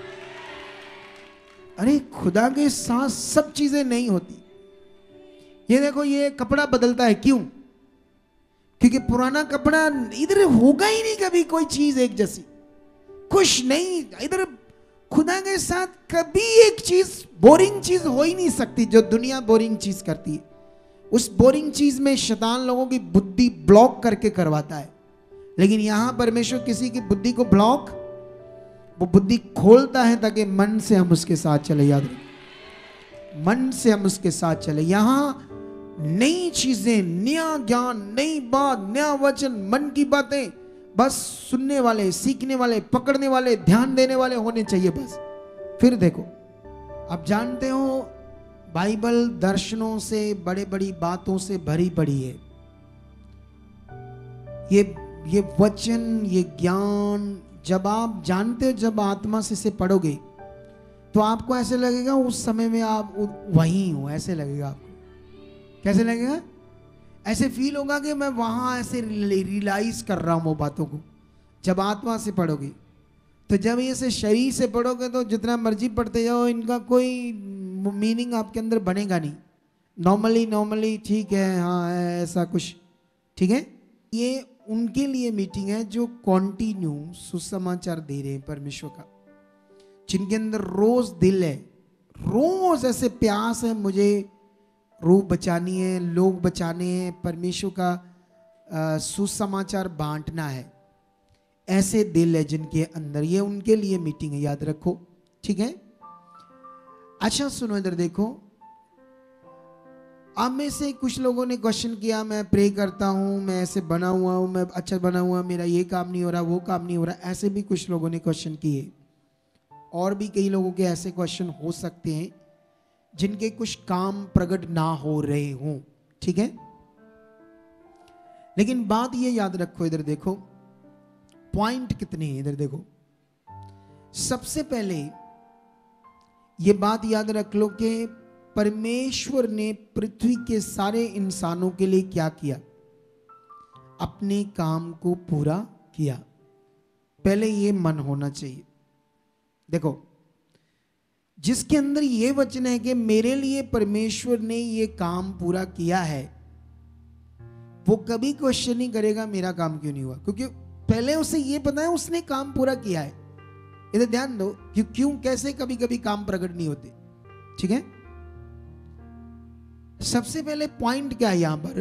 अरे खुदा के साथ सब चीजें नहीं होती। ये देखो, ये कपड़ा बदलता है, क्यों? क्योंकि पुराना कपड़ा, इधर होगा ही नहीं कभी कोई चीज एक जैसी, कुछ नहीं। इधर खुदा के साथ कभी एक चीज, बोरिंग चीज हो ही नहीं सकती। जो दुनिया बोरिंग चीज करती है, उस बोरिंग चीज में शैतान लोगों की बुद्धि ब्लॉक करके करवाता है। लेकिन यहां परमेश्वर किसी की बुद्धि को ब्लॉक, वो बुद्धि खोलता है ताकि मन से हम उसके साथ चले। याद रखें, मन से हम उसके साथ चले। यहां नई चीजें, नया ज्ञान, नई बात, नया वचन, मन की बातें बस सुनने वाले, सीखने वाले, पकड़ने वाले, ध्यान देने वाले होने चाहिए बस। फिर देखो, आप जानते हो बाइबल दर्शनों से, बड़े बड़ी बातों से भरी पड़ी है। ये वचन, ये ज्ञान जब आप जानते हो, जब आत्मा से इसे पढ़ोगे तो आपको ऐसे लगेगा उस समय में आप वहीं हो, ऐसे लगेगा आपको। कैसे लगेगा? ऐसे फील होगा कि मैं वहां ऐसे रियलाइज कर रहा हूं वो बातों को। जब आत्मा से पढ़ोगे, तो जब ये से शरीर से पढ़ोगे तो जितना मर्जी पढ़ते जाओ, इनका कोई मीनिंग आपके अंदर बनेगा नहीं। नॉर्मली ठीक है, हाँ है, ऐसा कुछ, ठीक है। ये उनके लिए मीटिंग है जो कॉन्टिन्यू सुसमाचार दे रहे हैं परमेश्वर का, जिनके अंदर रोज दिल है, रोज ऐसे प्यास है, मुझे रूह बचानी है, लोग बचाने हैं, परमेश्वर का सुसमाचार बांटना है। ऐसे दिल है जिनके अंदर, ये उनके लिए मीटिंग है, याद रखो, ठीक है। अच्छा सुनो, इधर देखो, आप में से कुछ लोगों ने क्वेश्चन किया, मैं प्रे करता हूं, मैं ऐसे बना हुआ हूं, मैं अच्छा बना हुआ, मेरा ये काम नहीं हो रहा, वो काम नहीं हो रहा। ऐसे भी कुछ लोगों ने क्वेश्चन किए, और भी कई लोगों के ऐसे क्वेश्चन हो सकते हैं जिनके कुछ काम प्रकट ना हो रहे हों, ठीक है। लेकिन बात ये याद रखो, इधर देखो पॉइंट कितने हैं, इधर देखो। सबसे पहले ये बात याद रख लो कि परमेश्वर ने पृथ्वी के सारे इंसानों के लिए क्या किया? अपने काम को पूरा किया। पहले ये मन होना चाहिए। देखो, जिसके अंदर ये वचन है कि मेरे लिए परमेश्वर ने ये काम पूरा किया है, वो कभी क्वेश्चन नहीं करेगा मेरा काम क्यों नहीं हुआ, क्योंकि पहले उसे ये पता है उसने काम पूरा किया है। इधर ध्यान दो, क्यों कैसे कभी कभी काम प्रकट नहीं होते, ठीक है। सबसे पहले पॉइंट क्या है यहां पर,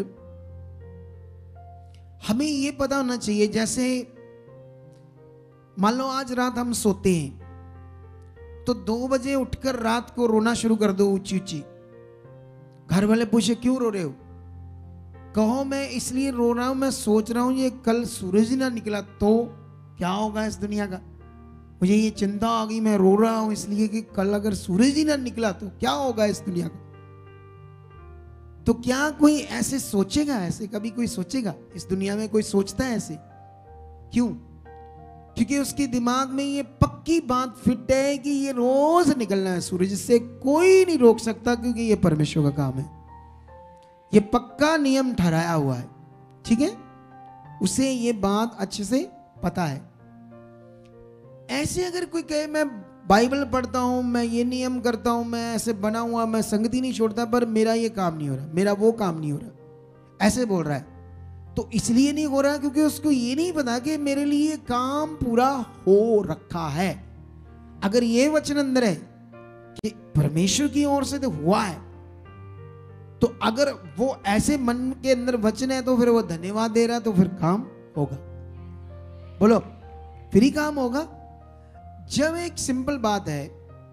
हमें ये पता होना चाहिए, जैसे मान लो आज रात हम सोते हैं तो 2 बजे उठकर रात को रोना शुरू कर दो ऊंची ऊंची। घर वाले पूछे क्यों रो रहे हो, कहो मैं इसलिए रो रहा हूं, मैं सोच रहा हूं ये कल सूरज ही ना निकला तो क्या होगा इस दुनिया का। मुझे ये चिंता आ गई, मैं रो रहा हूं इसलिए कि कल अगर सूरज ही ना निकला तो क्या होगा इस दुनिया का। तो क्या कोई ऐसे सोचेगा? ऐसे कभी कोई सोचेगा? इस दुनिया में कोई सोचता है ऐसे? क्यों? क्योंकि उसके दिमाग में ये पक्की बात फिट है कि ये रोज निकलना है सूरज से, कोई नहीं रोक सकता, क्योंकि ये परमेश्वर का काम है। ये पक्का नियम ठहराया हुआ है, ठीक है। उसे ये बात अच्छे से पता है। ऐसे अगर कोई कहे मैं बाइबल पढ़ता हूं, मैं ये नियम करता हूं, मैं ऐसे बना हुआ, मैं संगति नहीं छोड़ता, पर मेरा ये काम नहीं हो रहा, मेरा वो काम नहीं हो रहा, ऐसे बोल रहा है, तो इसलिए नहीं हो रहा क्योंकि उसको ये नहीं पता कि मेरे लिए काम पूरा हो रखा है। अगर ये वचन अंदर है कि परमेश्वर की ओर से तो हुआ है, तो अगर वो ऐसे मन के अंदर वचन है तो फिर वो धन्यवाद दे रहा है, तो फिर काम होगा। बोलो, फिर ही काम होगा। जब एक सिंपल बात है,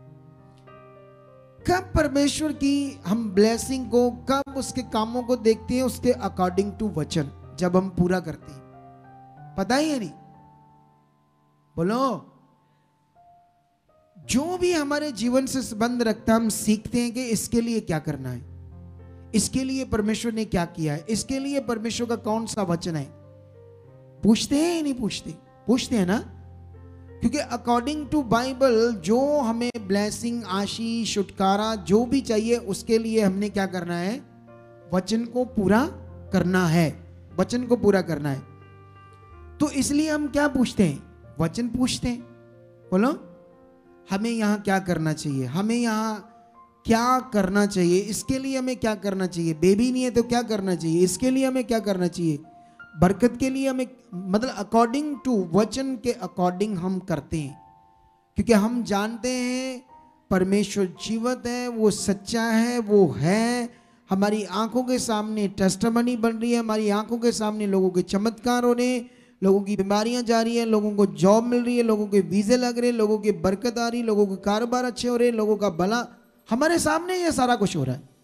कब परमेश्वर की हम ब्लेसिंग को, कब उसके कामों को देखते हैं? उसके अकॉर्डिंग टू वचन, जब हम पूरा करते हैं। पता ही है नहीं? बोलो, जो भी हमारे जीवन से संबंध रखता है, हम सीखते हैं कि इसके लिए क्या करना है, इसके लिए परमेश्वर ने क्या किया है, इसके लिए परमेश्वर का कौन सा वचन है। पूछते हैं या नहीं पूछते? पूछते हैं ना, क्योंकि अकॉर्डिंग टू बाइबल जो हमें ब्लेसिंग, आशीष, छुटकारा जो भी चाहिए, उसके लिए हमने क्या करना है? वचन को पूरा करना है, वचन को पूरा करना है। तो इसलिए हम क्या पूछते हैं? वचन पूछते हैं। बोलो, हमें यहाँ क्या करना चाहिए, हमें यहाँ क्या करना चाहिए, इसके लिए हमें क्या करना चाहिए। बेबी नहीं है तो क्या करना चाहिए, इसके लिए हमें क्या करना चाहिए। बरकत के लिए हमें, मतलब अकॉर्डिंग टू वचन के अकॉर्डिंग हम करते हैं, क्योंकि हम जानते हैं परमेश्वर जीवित है, वो सच्चा है, वो है। हमारी आंखों के सामने टेस्टिमनी बन रही है, हमारी आंखों के सामने लोगों के चमत्कार हो रहे हैं, लोगों की बीमारियां जा रही हैं, लोगों को जॉब मिल रही है, लोगों के वीजे लग रहे हैं, लोगों की बरकत आ रही है, लोगों के कारोबार अच्छे हो रहे हैं, लोगों का भला, हमारे सामने ये सारा कुछ हो रहा है।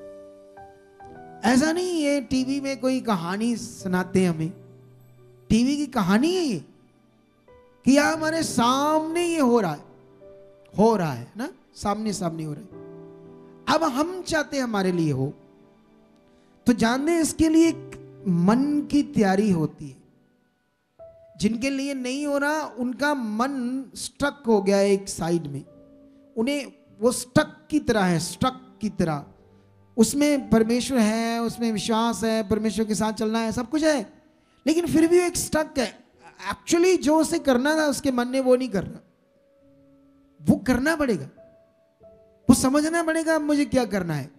ऐसा नहीं ये टीवी में कोई कहानी सुनाते हैं हमें, टीवी की कहानी है ये, कि यहाँ हमारे सामने ये हो रहा है ना, सामने सामने हो रहा है। अब हम चाहते हैं हमारे लिए हो, तो जानते हैं इसके लिए मन की तैयारी होती है। जिनके लिए नहीं हो रहा, उनका मन स्टक हो गया है एक साइड में, उन्हें वो स्टक की तरह है, स्टक की तरह। उसमें परमेश्वर है, उसमें विश्वास है, परमेश्वर के साथ चलना है, सब कुछ है, लेकिन फिर भी वो एक स्टक है। एक्चुअली जो उसे करना था उसके मन ने वो नहीं कर रहा। वो करना पड़ेगा, वो समझना पड़ेगा अब मुझे क्या करना है।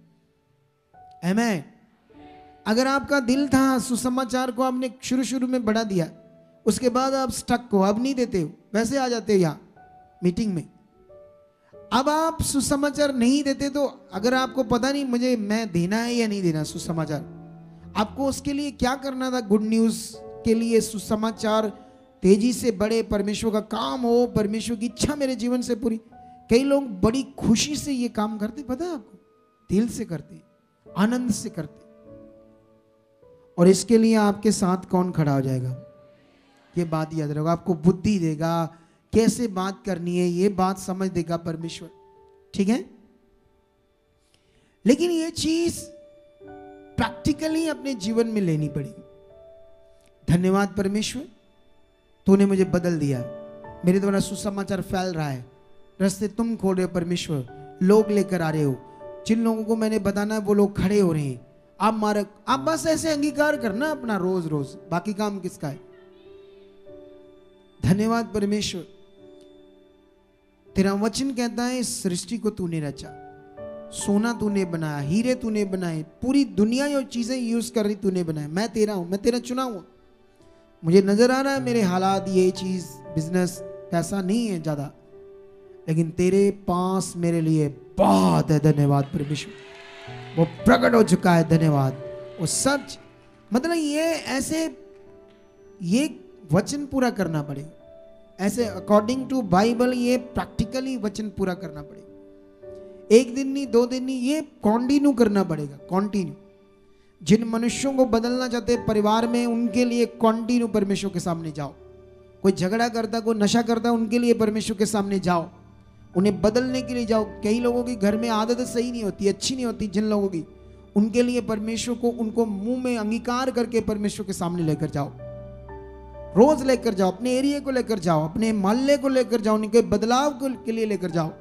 आमीन। अगर आपका दिल था सुसमाचार को आपने शुरू में बढ़ा दिया, उसके बाद आप स्टक को अब नहीं देते हो, वैसे आ जाते हो यहाँ मीटिंग में। अब आप सुसमाचार नहीं देते, तो अगर आपको पता नहीं मुझे मैं देना है या नहीं देना सुसमाचार, आपको उसके लिए क्या करना था? गुड न्यूज के लिए सुसमाचार तेजी से बढ़े, परमेश्वर का काम हो, परमेश्वर की इच्छा मेरे जीवन से पूरी। कई लोग बड़ी खुशी से ये काम करते, पता है आपको, दिल से करते, आनंद से करते। और इसके लिए आपके साथ कौन खड़ा हो जाएगा? ये बात याद रखो, आपको बुद्धि देगा, कैसे बात करनी है, ये बात समझ देगा परमेश्वर, ठीक है। लेकिन ये चीज प्रैक्टिकली अपने जीवन में लेनी पड़ेगी। धन्यवाद परमेश्वर, तूने मुझे बदल दिया, मेरे द्वारा सुसमाचार फैल रहा है, रास्ते तुम खोल रहे हो परमेश्वर, लोग लेकर आ रहे हो, जिन लोगों को मैंने बताना है वो लोग खड़े हो रहे हैं। आप बस ऐसे अंगीकार करना अपना रोज रोज, बाकी काम किसका है। धन्यवाद परमेश्वर, तेरा वचन कहता है इस सृष्टि को तूने रचा, सोना तूने बनाया, हीरे तूने बनाए, पूरी दुनिया जो चीजें यूज कर रही तूने बनाया। मैं तेरा हूं, मैं तेरा चुना हुआ। मुझे नजर आ रहा है मेरे हालात, ये चीज, बिजनेस पैसा नहीं है ज्यादा, लेकिन तेरे पास मेरे लिए बहुत है। धन्यवाद परमेश्वर, वो प्रकट हो चुका है। धन्यवाद, वो सच, मतलब ये ऐसे, ये वचन पूरा करना पड़ेगा, ऐसे अकॉर्डिंग टू बाइबल ये प्रैक्टिकली वचन पूरा करना पड़ेगा। एक दिन नहीं, 2 दिन नहीं, ये कॉन्टिन्यू करना पड़ेगा, कॉन्टिन्यू। जिन मनुष्यों को बदलना चाहते हैं परिवार में, उनके लिए कंटिन्यू परमेश्वर के सामने जाओ। कोई झगड़ा करता, कोई नशा करता, उनके लिए परमेश्वर के सामने जाओ, उन्हें बदलने के लिए जाओ। कई लोगों की घर में आदतें सही नहीं होती, अच्छी नहीं होती, जिन लोगों की, उनके लिए परमेश्वर को, उनको मुंह में अंगीकार करके परमेश्वर के सामने लेकर जाओ। रोज लेकर जाओ, अपने एरिया को लेकर जाओ, अपने मोहल्ले को लेकर जाओ, उनके बदलाव के लिए लेकर जाओ।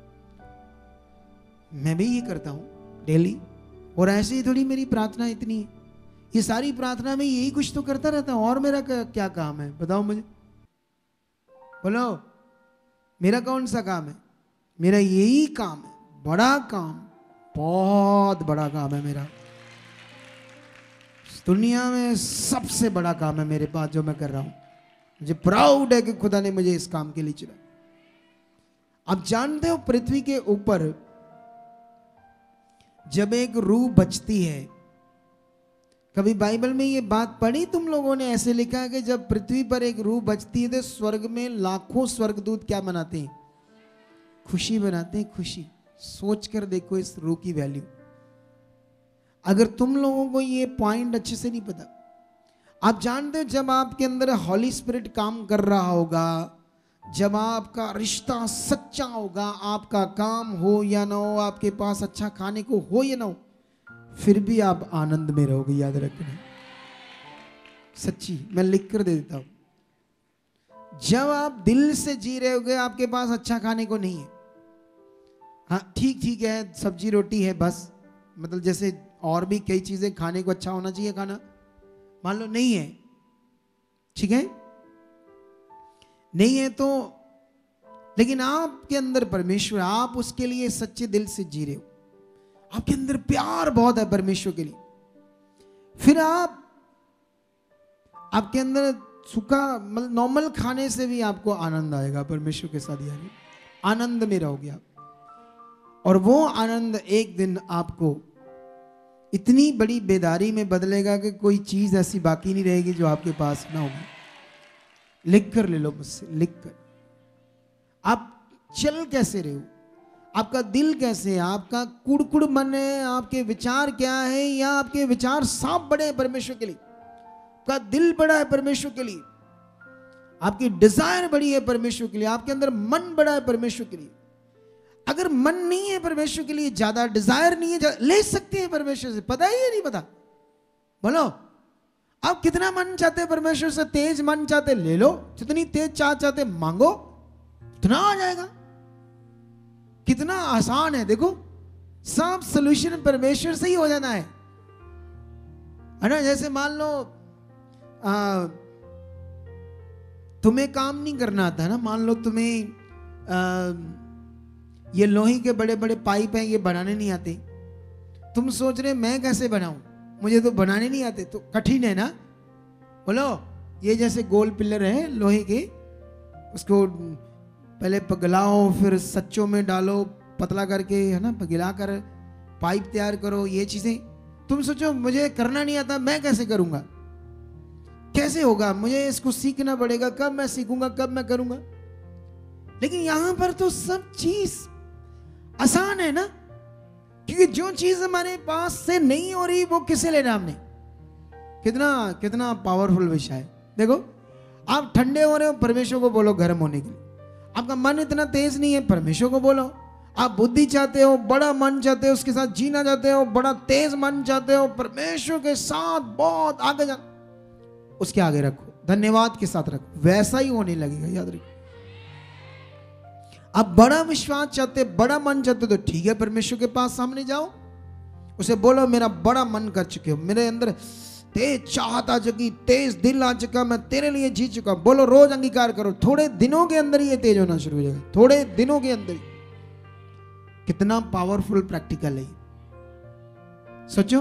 मैं भी ये करता हूं डेली। और ऐसे ही थोड़ी मेरी प्रार्थना इतनी है, ये सारी प्रार्थना में यही कुछ तो करता रहता हूं। और मेरा क्या काम है बताओ मुझे, बोलो मेरा कौन सा काम है? मेरा यही काम है, बड़ा काम, बहुत बड़ा काम है मेरा। दुनिया में सबसे बड़ा काम है मेरे पास जो मैं कर रहा हूं। मुझे प्राउड है कि खुदा ने मुझे इस काम के लिए चुना। आप जानते हो पृथ्वी के ऊपर जब एक रूह बचती है, कभी बाइबल में ये बात पढ़ी तुम लोगों ने? ऐसे लिखा है कि जब पृथ्वी पर एक रूह बचती है तो स्वर्ग में लाखों स्वर्गदूत क्या मनाते हैं? खुशी मनाते हैं, खुशी। सोच कर देखो इस रूह की वैल्यू। अगर तुम लोगों को ये पॉइंट अच्छे से नहीं पता, आप जानते हो जब आपके अंदर हॉली स्पिरिट काम कर रहा होगा, जब आपका रिश्ता सच्चा होगा, आपका काम हो या ना हो, आपके पास अच्छा खाने को हो या ना हो, फिर भी आप आनंद में रहोगे। याद रखना, सच्ची, मैं लिख कर दे देता हूं। जब आप दिल से जी रहे होगे, आपके पास अच्छा खाने को नहीं है, हाँ ठीक ठीक है, सब्जी रोटी है बस, मतलब जैसे और भी कई चीजें खाने को अच्छा होना चाहिए खाना, मान लो नहीं है, ठीक है, नहीं है तो, लेकिन आपके अंदर परमेश्वर, आप उसके लिए सच्चे दिल से जी रहे हो, आपके अंदर प्यार बहुत है परमेश्वर के लिए, फिर आपके अंदर सूखा मतलब नॉर्मल खाने से भी आपको आनंद आएगा परमेश्वर के साथ, यानी आनंद में रहोगे आप। और वो आनंद एक दिन आपको इतनी बड़ी बेदारी में बदलेगा कि कोई चीज ऐसी बाकी नहीं रहेगी जो आपके पास ना होगी। लिख कर ले लो मुझसे, लिख कर। आप चल कैसे रहे हो, आपका दिल कैसे है, आपका कुड़कुड़ मन है, आपके विचार क्या है, या आपके विचार साफ बड़े हैं परमेश्वर के लिए, आपका दिल बड़ा है परमेश्वर के लिए, आपकी डिजायर बड़ी है परमेश्वर के लिए, आपके अंदर मन बड़ा है परमेश्वर के लिए। अगर मन नहीं है परमेश्वर के लिए, ज्यादा डिजायर नहीं है, ले सकते हैं परमेश्वर से, पता ही है नहीं पता? बोलो आप कितना मन चाहते हैं परमेश्वर से? तेज मन चाहते ले लो, जितनी तेज चाहते मांगो, उतना आ जाएगा। कितना आसान है, देखो सब सॉल्यूशन परमेश्वर से ही हो जाना है ना। जैसे मान लो तुम्हें काम नहीं करना आता ना, मान लो तुम्हें ये लोहे के बड़े बड़े पाइप हैं, ये बनाने नहीं आते, तुम सोच रहे मैं कैसे बनाऊं, मुझे तो बनाने नहीं आते, तो कठिन है ना। बोलो ये जैसे गोल पिलर है लोहे के, उसको पहले पगलाओ, फिर सच्चों में डालो, पतला करके है ना, पगला कर पाइप तैयार करो, ये चीजें तुम सोचो मुझे करना नहीं आता, मैं कैसे करूंगा, कैसे होगा, मुझे इसको सीखना पड़ेगा, कब मैं सीखूंगा, कब मैं करूंगा। लेकिन यहां पर तो सब चीज आसान है ना, क्योंकि जो चीज हमारे पास से नहीं हो रही वो किसे लेना हमने। कितना कितना पावरफुल विषय है। देखो आप ठंडे हो रहे हो, परमेश्वर को बोलो गर्म होने के लिए। आपका मन इतना तेज नहीं है, परमेश्वर को बोलो। आप बुद्धि चाहते हो, बड़ा मन चाहते हो, उसके साथ जीना चाहते हो, बड़ा तेज मन चाहते हो, परमेश्वर के साथ बहुत आगे जा, उसके आगे रखो, धन्यवाद के साथ रखो, वैसा ही होने लगेगा। याद रखो, आप बड़ा विश्वास चाहते, बड़ा मन चाहते तो ठीक है, परमेश्वर के पास सामने जाओ, उसे बोलो मेरा बड़ा मन कर चुके हो, मेरे अंदर तेज चाहत आ चुकी, तेज दिल आ चुका, मैं तेरे लिए जी चुका। बोलो, रोज अंगीकार करो, थोड़े दिनों के अंदर ये तेज होना शुरू हो जाएगा, थोड़े दिनों के अंदर। कितना पावरफुल प्रैक्टिकल है, सोचो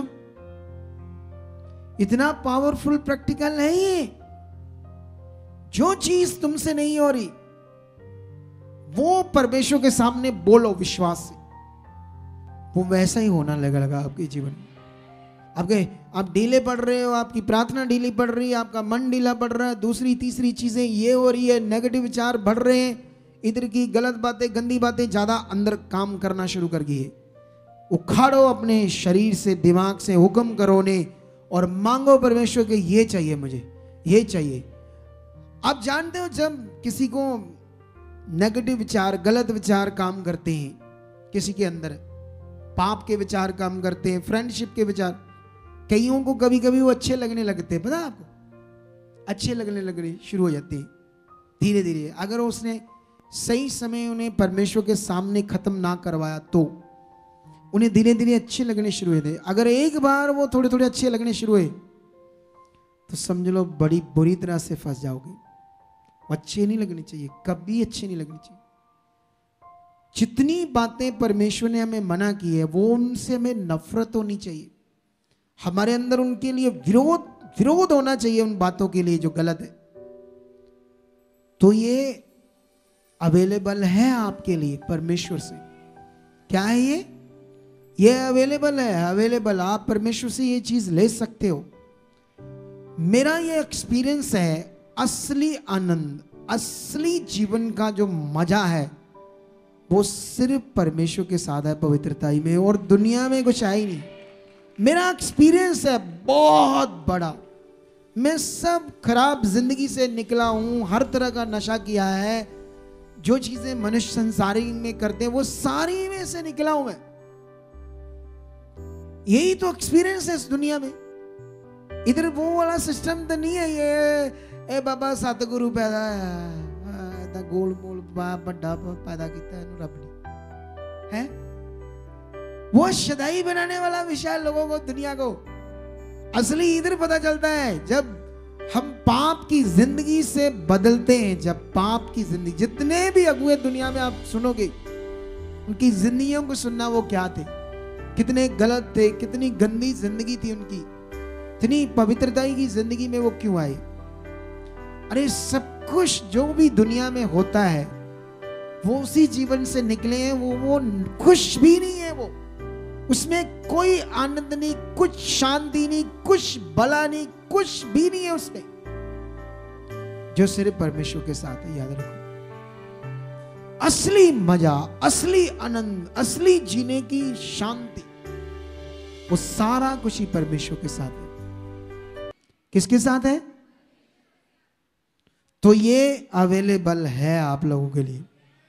इतना पावरफुल प्रैक्टिकल है ये। जो चीज तुमसे नहीं हो रही वो परमेश्वर के सामने बोलो विश्वास से, वो वैसा ही होना लगेगा आपके जीवन में। आप ढीले पड़ रहे हो, आपकी प्रार्थना ढीली पड़ रही है, आपका मन ढीला पड़ रहा है, दूसरी तीसरी चीजें ये हो रही है, नेगेटिव विचार बढ़ रहे हैं, इधर की गलत बातें, गंदी बातें ज्यादा अंदर काम करना शुरू कर गई है, उखाड़ो अपने शरीर से, दिमाग से, हुक्म करो ने और मांगो परमेश्वर के ये चाहिए मुझे, ये चाहिए। आप जानते हो जब किसी को नेगेटिव विचार, गलत विचार काम करते हैं, किसी के अंदर पाप के विचार काम करते हैं, फ्रेंडशिप के विचार, कईयों को कभी कभी वो अच्छे लगने लगते हैं, पता है आपको, अच्छे लगने शुरू हो जाते हैं धीरे धीरे। अगर उसने सही समय उन्हें परमेश्वर के सामने खत्म ना करवाया तो उन्हें धीरे धीरे अच्छे लगने शुरू हुए थे। अगर एक बार वो थोड़े थोड़े अच्छे लगने शुरू हुए तो समझ लो बड़ी बुरी तरह से फंस जाओगे। वो अच्छे नहीं लगने चाहिए, कभी अच्छे नहीं लगने चाहिए। जितनी बातें परमेश्वर ने हमें मना की है वो उनसे हमें नफरत होनी चाहिए, हमारे अंदर उनके लिए विरोध होना चाहिए, उन बातों के लिए जो गलत है। तो ये अवेलेबल है आपके लिए परमेश्वर से। क्या है ये अवेलेबल है, अवेलेबल। आप परमेश्वर से ये चीज ले सकते हो। मेरा ये एक्सपीरियंस है, असली आनंद, असली जीवन का जो मजा है वो सिर्फ परमेश्वर के साथ है, पवित्रता में, और दुनिया में कुछ है ही नहीं। मेरा एक्सपीरियंस है बहुत बड़ा। मैं सब खराब जिंदगी से निकला हूं, हर तरह का नशा किया है, जो चीजें मनुष्य संसारी में करते हैं वो सारी में से निकला हूं मैं। यही तो एक्सपीरियंस है इस दुनिया में। इधर वो वाला सिस्टम तो नहीं है ये ए बाबा सतगुरु पैदा है, गोल मोल बड़ा पैदा किया है रब ने, है वो शदाई बनाने वाला विषय लोगों को, दुनिया को। असली इधर पता चलता है जब हम पाप की जिंदगी से बदलते हैं। जब पाप की जिंदगी, जितने भी अगुए दुनिया में आप सुनोगे उनकी जिंदगियों को सुनना, वो क्या थे, कितने गलत थे, कितनी गंदी जिंदगी थी उनकी, इतनी पवित्रता की जिंदगी में वो क्यों आए। अरे सब कुछ जो भी दुनिया में होता है वो उसी जीवन से निकले हैं। वो खुश भी नहीं है, वो उसमें कोई आनंद नहीं, कुछ शांति नहीं, कुछ भला नहीं, कुछ भी नहीं है उसमें, जो सिर्फ परमेश्वर के साथ है। याद रखो, असली मजा, असली आनंद, असली जीने की शांति, वो सारा कुछ ही परमेश्वर के साथ है। किसके साथ है? तो ये अवेलेबल है आप लोगों के लिए,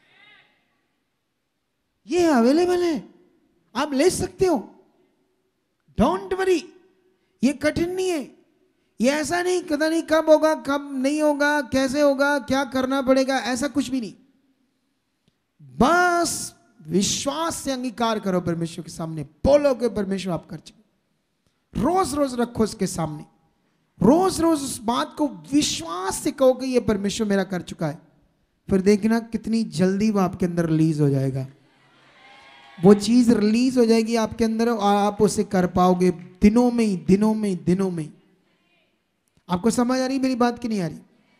ये अवेलेबल है, आप ले सकते हो। डोंट वरी, ये कठिन नहीं है, ये ऐसा नहीं पता नहीं कब होगा, कब नहीं होगा, कैसे होगा, क्या करना पड़ेगा, ऐसा कुछ भी नहीं। बस विश्वास से अंगीकार करो परमेश्वर के सामने, बोलो कि परमेश्वर आप कर चुके। रोज रोज रखो उसके सामने, रोज रोज उस बात को विश्वास से कहो कि ये परमेश्वर मेरा कर चुका है। फिर देखना कितनी जल्दी वो आपके अंदर रिलीज हो जाएगा, वो चीज रिलीज हो जाएगी आपके अंदर और आप उसे कर पाओगे दिनों में ही, दिनों में ही, दिनों में। आपको समझ आ रही मेरी बात की नहीं आ रही?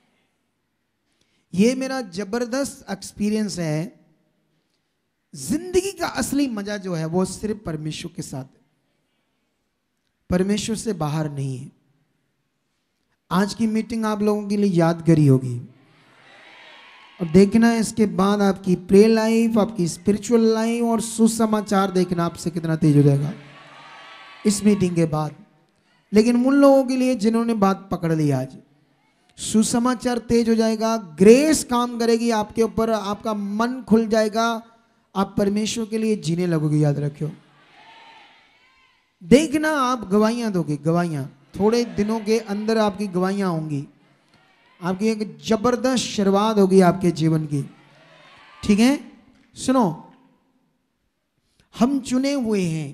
ये मेरा जबरदस्त एक्सपीरियंस है। जिंदगी का असली मजा जो है वो सिर्फ परमेश्वर के साथ है, परमेश्वर से बाहर नहीं है। आज की मीटिंग आप लोगों के लिए यादगारी होगी, और देखना इसके बाद आपकी प्रेयर लाइफ, आपकी स्पिरिचुअल लाइफ और सुसमाचार देखना आपसे कितना तेज हो जाएगा इस मीटिंग के बाद। लेकिन उन लोगों के लिए जिन्होंने बात पकड़ ली, आज सुसमाचार तेज हो जाएगा, ग्रेस काम करेगी आपके ऊपर, आपका मन खुल जाएगा, आप परमेश्वर के लिए जीने लगोगे। याद रखियो, देखना आप गवाहियां दोगे, गवाहियां थोड़े दिनों के अंदर आपकी गवाहियां होंगी, आपकी एक जबरदस्त शुरुआत होगी आपके जीवन की। ठीक है, सुनो, हम चुने हुए हैं,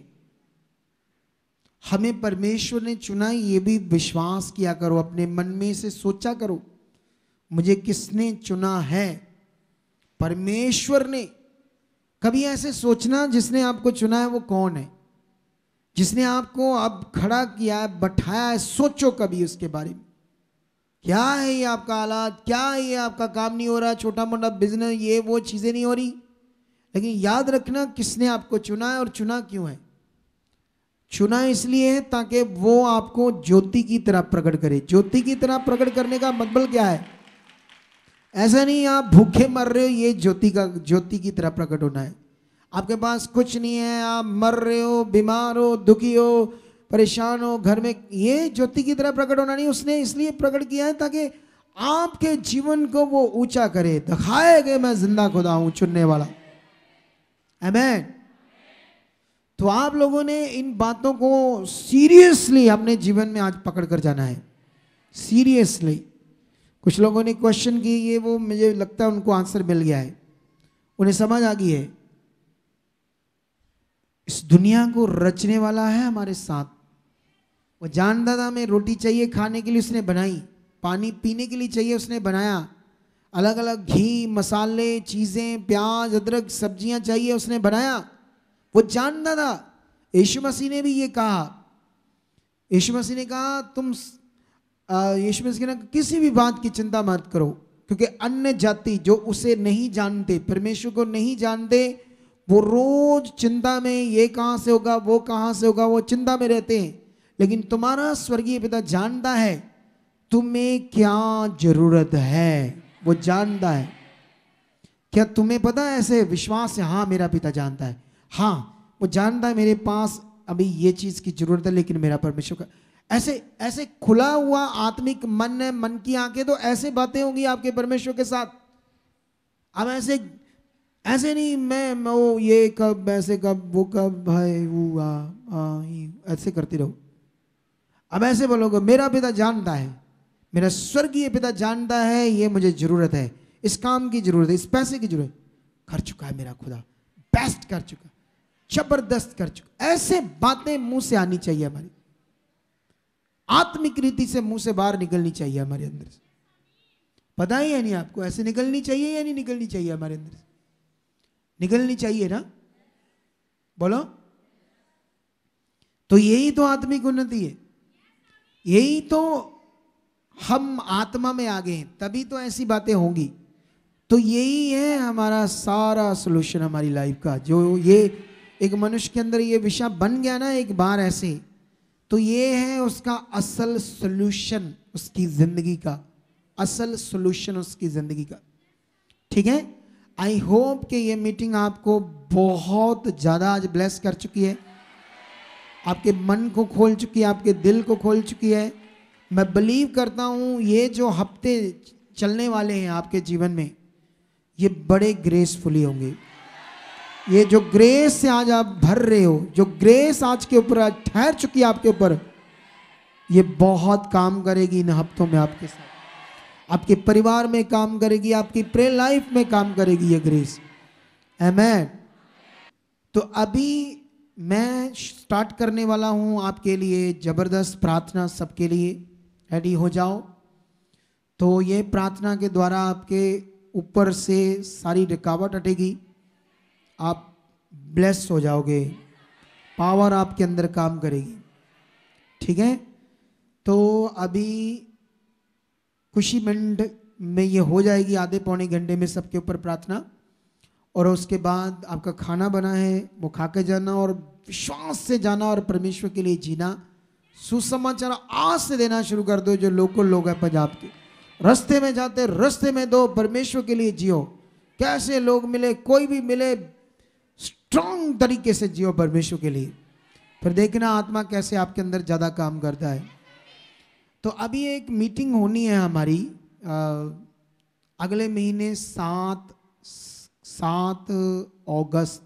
हमें परमेश्वर ने चुना, ये भी विश्वास किया करो, अपने मन में से सोचा करो मुझे किसने चुना है, परमेश्वर ने। कभी ऐसे सोचना जिसने आपको चुना है वो कौन है, जिसने आपको अब खड़ा किया है, बैठाया है, सोचो कभी उसके बारे में। क्या है ये आपका हालात, क्या है ये आपका काम नहीं हो रहा, छोटा मोटा बिजनेस, ये वो चीजें नहीं हो रही, लेकिन याद रखना किसने आपको चुना है और चुना क्यों है। चुना इसलिए है ताकि वो आपको ज्योति की तरह प्रकट करे। ज्योति की तरह प्रकट करने का मतलब क्या है? ऐसा नहीं आप भूखे मर रहे हो, ये ज्योति की तरह प्रकट होना है। आपके पास कुछ नहीं है, आप मर रहे हो, बीमार हो, दुखी हो, परेशान हो घर में, ये ज्योति की तरह प्रकट होना नहीं, उसने इसलिए प्रकट किया है ताकि आपके जीवन को वो ऊंचा करे, दिखाए कि मैं जिंदा खुदा हूं, चुनने वाला। आमीन। तो आप लोगों ने इन बातों को सीरियसली अपने जीवन में आज पकड़ कर जाना है, सीरियसली। कुछ लोगों ने क्वेश्चन की, ये वो मुझे लगता है उनको आंसर मिल गया है, उन्हें समझ आ गई है। इस दुनिया को रचने वाला है हमारे साथ। वो जानता था हमें रोटी चाहिए खाने के लिए, उसने बनाई, पानी पीने के लिए चाहिए, उसने बनाया, अलग अलग घी मसाले चीज़ें प्याज अदरक सब्जियां चाहिए, उसने बनाया, वो जानता था। यीशु मसीह ने भी ये कहा, यीशु मसीह ने कहा यीशु मसीह ने किसी भी बात की चिंता मत करो, क्योंकि अन्य जाति जो उसे नहीं जानते, परमेश्वर को नहीं जानते, वो रोज चिंता में, ये कहाँ से होगा, वो कहाँ से होगा, वो चिंता में रहते हैं। लेकिन तुम्हारा स्वर्गीय पिता जानता है तुम्हें क्या जरूरत है, वो जानता है। क्या तुम्हें पता है? ऐसे विश्वास है, हाँ मेरा पिता जानता है, हाँ वो जानता है मेरे पास अभी ये चीज की जरूरत है, लेकिन मेरा परमेश्वर का ऐसे ऐसे खुला हुआ आत्मिक मन है, मन की आंखें, तो ऐसे बातें होंगी आपके परमेश्वर के साथ। अब ऐसे नहीं मैं वो ये कब, ऐसे कब, वो कब, भाई वो ऐसे करती रहो। अब ऐसे बोलोगे मेरा पिता जानता है, मेरा स्वर्गीय पिता जानता है ये मुझे जरूरत है, इस काम की जरूरत है, इस पैसे की जरूरत, कर चुका है मेरा खुदा, बेस्ट कर चुका, जबरदस्त कर चुका। ऐसे बातें मुंह से आनी चाहिए, हमारी आत्मिक रीति से मुंह से बाहर निकलनी चाहिए हमारे अंदर से। पता है या नहीं आपको? ऐसे निकलनी चाहिए या नहीं निकलनी चाहिए? हमारे अंदर से निकलनी चाहिए ना, बोलो। तो यही तो आत्मिक उन्नति है, यही तो हम आत्मा में आ गए हैं, तभी तो ऐसी बातें होंगी। तो यही है हमारा सारा सलूशन हमारी लाइफ का। जो ये एक मनुष्य के अंदर ये विषय बन गया ना एक बार ऐसे, तो ये है उसका असल सलूशन उसकी जिंदगी का, असल सलूशन उसकी जिंदगी का। ठीक है, आई होप कि ये मीटिंग आपको बहुत ज़्यादा आज ब्लेस कर चुकी है, आपके मन को खोल चुकी है, आपके दिल को खोल चुकी है। मैं बिलीव करता हूँ ये जो हफ्ते चलने वाले हैं आपके जीवन में, ये बड़े ग्रेसफुली होंगे। ये जो ग्रेस से आज आप भर रहे हो, जो ग्रेस आज के ऊपर ठहर चुकी है आपके ऊपर, ये बहुत काम करेगी इन हफ्तों में आपके साथ, आपके परिवार में काम करेगी, आपकी प्रेयर लाइफ में काम करेगी ये ग्रेस। आमीन। तो अभी मैं स्टार्ट करने वाला हूं आपके लिए जबरदस्त प्रार्थना। सबके लिए रेडी हो जाओ। तो ये प्रार्थना के द्वारा आपके ऊपर से सारी रुकावट हटेगी, आप ब्लेस हो जाओगे, पावर आपके अंदर काम करेगी। ठीक है, तो अभी कुछ ही मिनट में ये हो जाएगी, आधे पौने घंटे में सबके ऊपर प्रार्थना। और उसके बाद आपका खाना बना है, वो खा के जाना और विश्वास से जाना और परमेश्वर के लिए जीना। सुसमाचार आज से देना शुरू कर दो। जो लोकल लोग हैं पंजाब के, रास्ते में जाते रास्ते में दो, परमेश्वर के लिए जियो। कैसे लोग मिले, कोई भी मिले, स्ट्रांग तरीके से जियो परमेश्वर के लिए, फिर देखना आत्मा कैसे आपके अंदर ज़्यादा काम करता है। तो अभी एक मीटिंग होनी है हमारी अगले महीने 7 अगस्त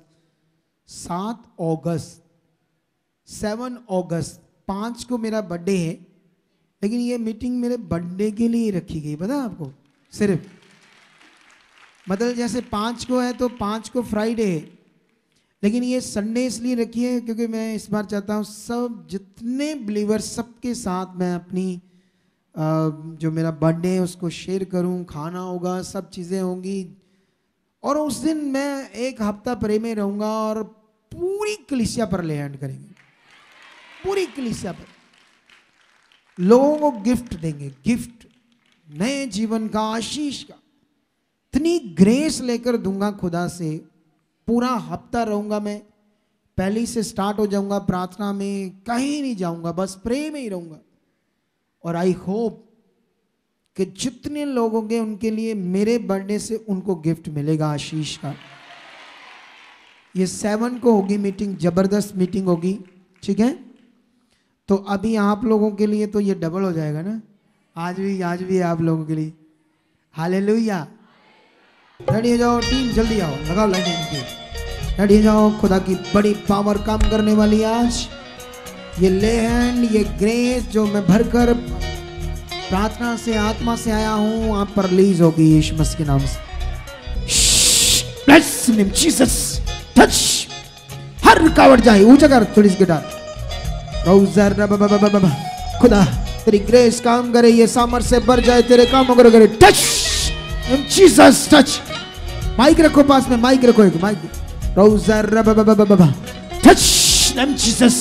7 अगस्त 5 को मेरा बर्थडे है, लेकिन ये मीटिंग मेरे बर्थडे के लिए रखी गई, पता है आपको? सिर्फ मतलब जैसे 5 को है तो 5 को फ्राइडे है, लेकिन ये संडे इसलिए रखी है क्योंकि मैं इस बार चाहता हूँ सब जितने बिलीवर सबके साथ मैं अपनी जो मेरा बर्थडे है उसको शेयर करूँ, खाना होगा, सब चीज़ें होंगी। और उस दिन मैं एक हफ्ता प्रे में रहूँगा और पूरी कलीसिया पर ले हैंड करेंगे, पूरी कलीसिया पर लोगों को गिफ्ट देंगे, गिफ्ट नए जीवन का, आशीष का। इतनी ग्रेस लेकर दूंगा खुदा से। पूरा हफ्ता रहूंगा मैं, पहले से स्टार्ट हो जाऊंगा प्रार्थना में, कहीं नहीं जाऊंगा, बस प्रे में ही रहूंगा। और आई होप कि जितने लोग होंगे उनके लिए मेरे बर्थडे से उनको गिफ्ट मिलेगा आशीष का। ये 7 को होगी मीटिंग, जबरदस्त मीटिंग होगी, ठीक है। तो अभी आप लोगों के लिए तो ये डबल हो जाएगा ना, आज भी आप लोगों के लिए। हालेलुया। रेडी हो जाओ टीम, जल्दी आओ, लगाओ लाइनें इनकी, रेडी हो जाओ। खुदा की बड़ी पावर काम करने वाली है आज। ये लेहन, ये ग्रेस जो मैं भरकर प्रार्थना से आत्मा से आया हूं, आप पर रिलीज होगी यीशु मसीह के नाम से। ब्लेस नेम जीसस, टच, हर रुकावट जाए, ऊंचा कर थोड़ी सी गिटार। रोजर खुदा तेरी ग्रेस काम करे, ये सामर्थ से भर जाए, तेरे काम करे, touch name Jesus, touch. Mic रखो पास में, माइक रखो, एक माइक। रोजर टच नेम जीसस,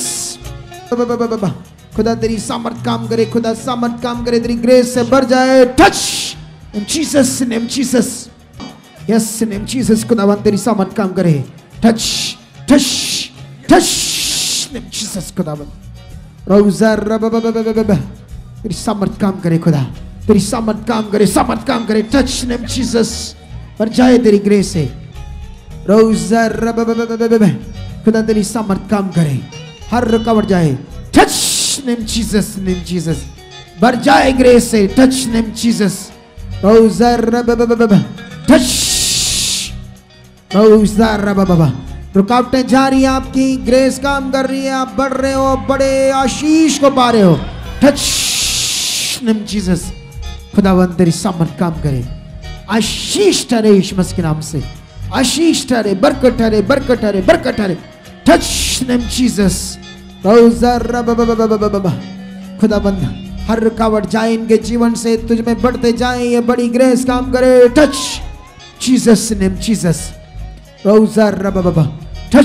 खुदा तेरी सामर्थ काम करे, खुदा सामर्थ काम करे, तेरी ग्रेस से भर जाए, touch in Jesus name, Jesus, yes name Jesus. खुदावन तेरी सामर्थ काम करे, touch touch touch name Jesus. खुदावन रोज़र तेरी सामर्थ काम करे, खुदा तेरी सामर्थ काम करे, सामर्थ काम करे, टच नेम जीसस, भर जाए तेरी ग्रेस से। रोज़र खुदा तेरी सामर्थ काम करे, हर रुकावट जाए, touch name Jesus, name Jesus, भर जाए ग्रेस से, टच नेम जीसस। रोज़र टच, रोज़र रुकावटें जा रही है, आपकी ग्रेस काम कर रही है, आप बढ़ रहे हो, बड़े आशीष को पा रहे हो, टच नेम जीसस। खुदावन तेरी सामर्थ काम करे, आशीष ठहरे यीशु मसीह के नाम से, आशीष ठहरे, बरकत ठहरे, बरकत ठहरे, बरकत ठहरे, टच नेम जीसस। खुदाबंद हर रुकावट जाए इनके जीवन से, तुझ में बढ़ते जाए, ये बड़ी ग्रेस काम करे, touch Jesus name Jesus. Touch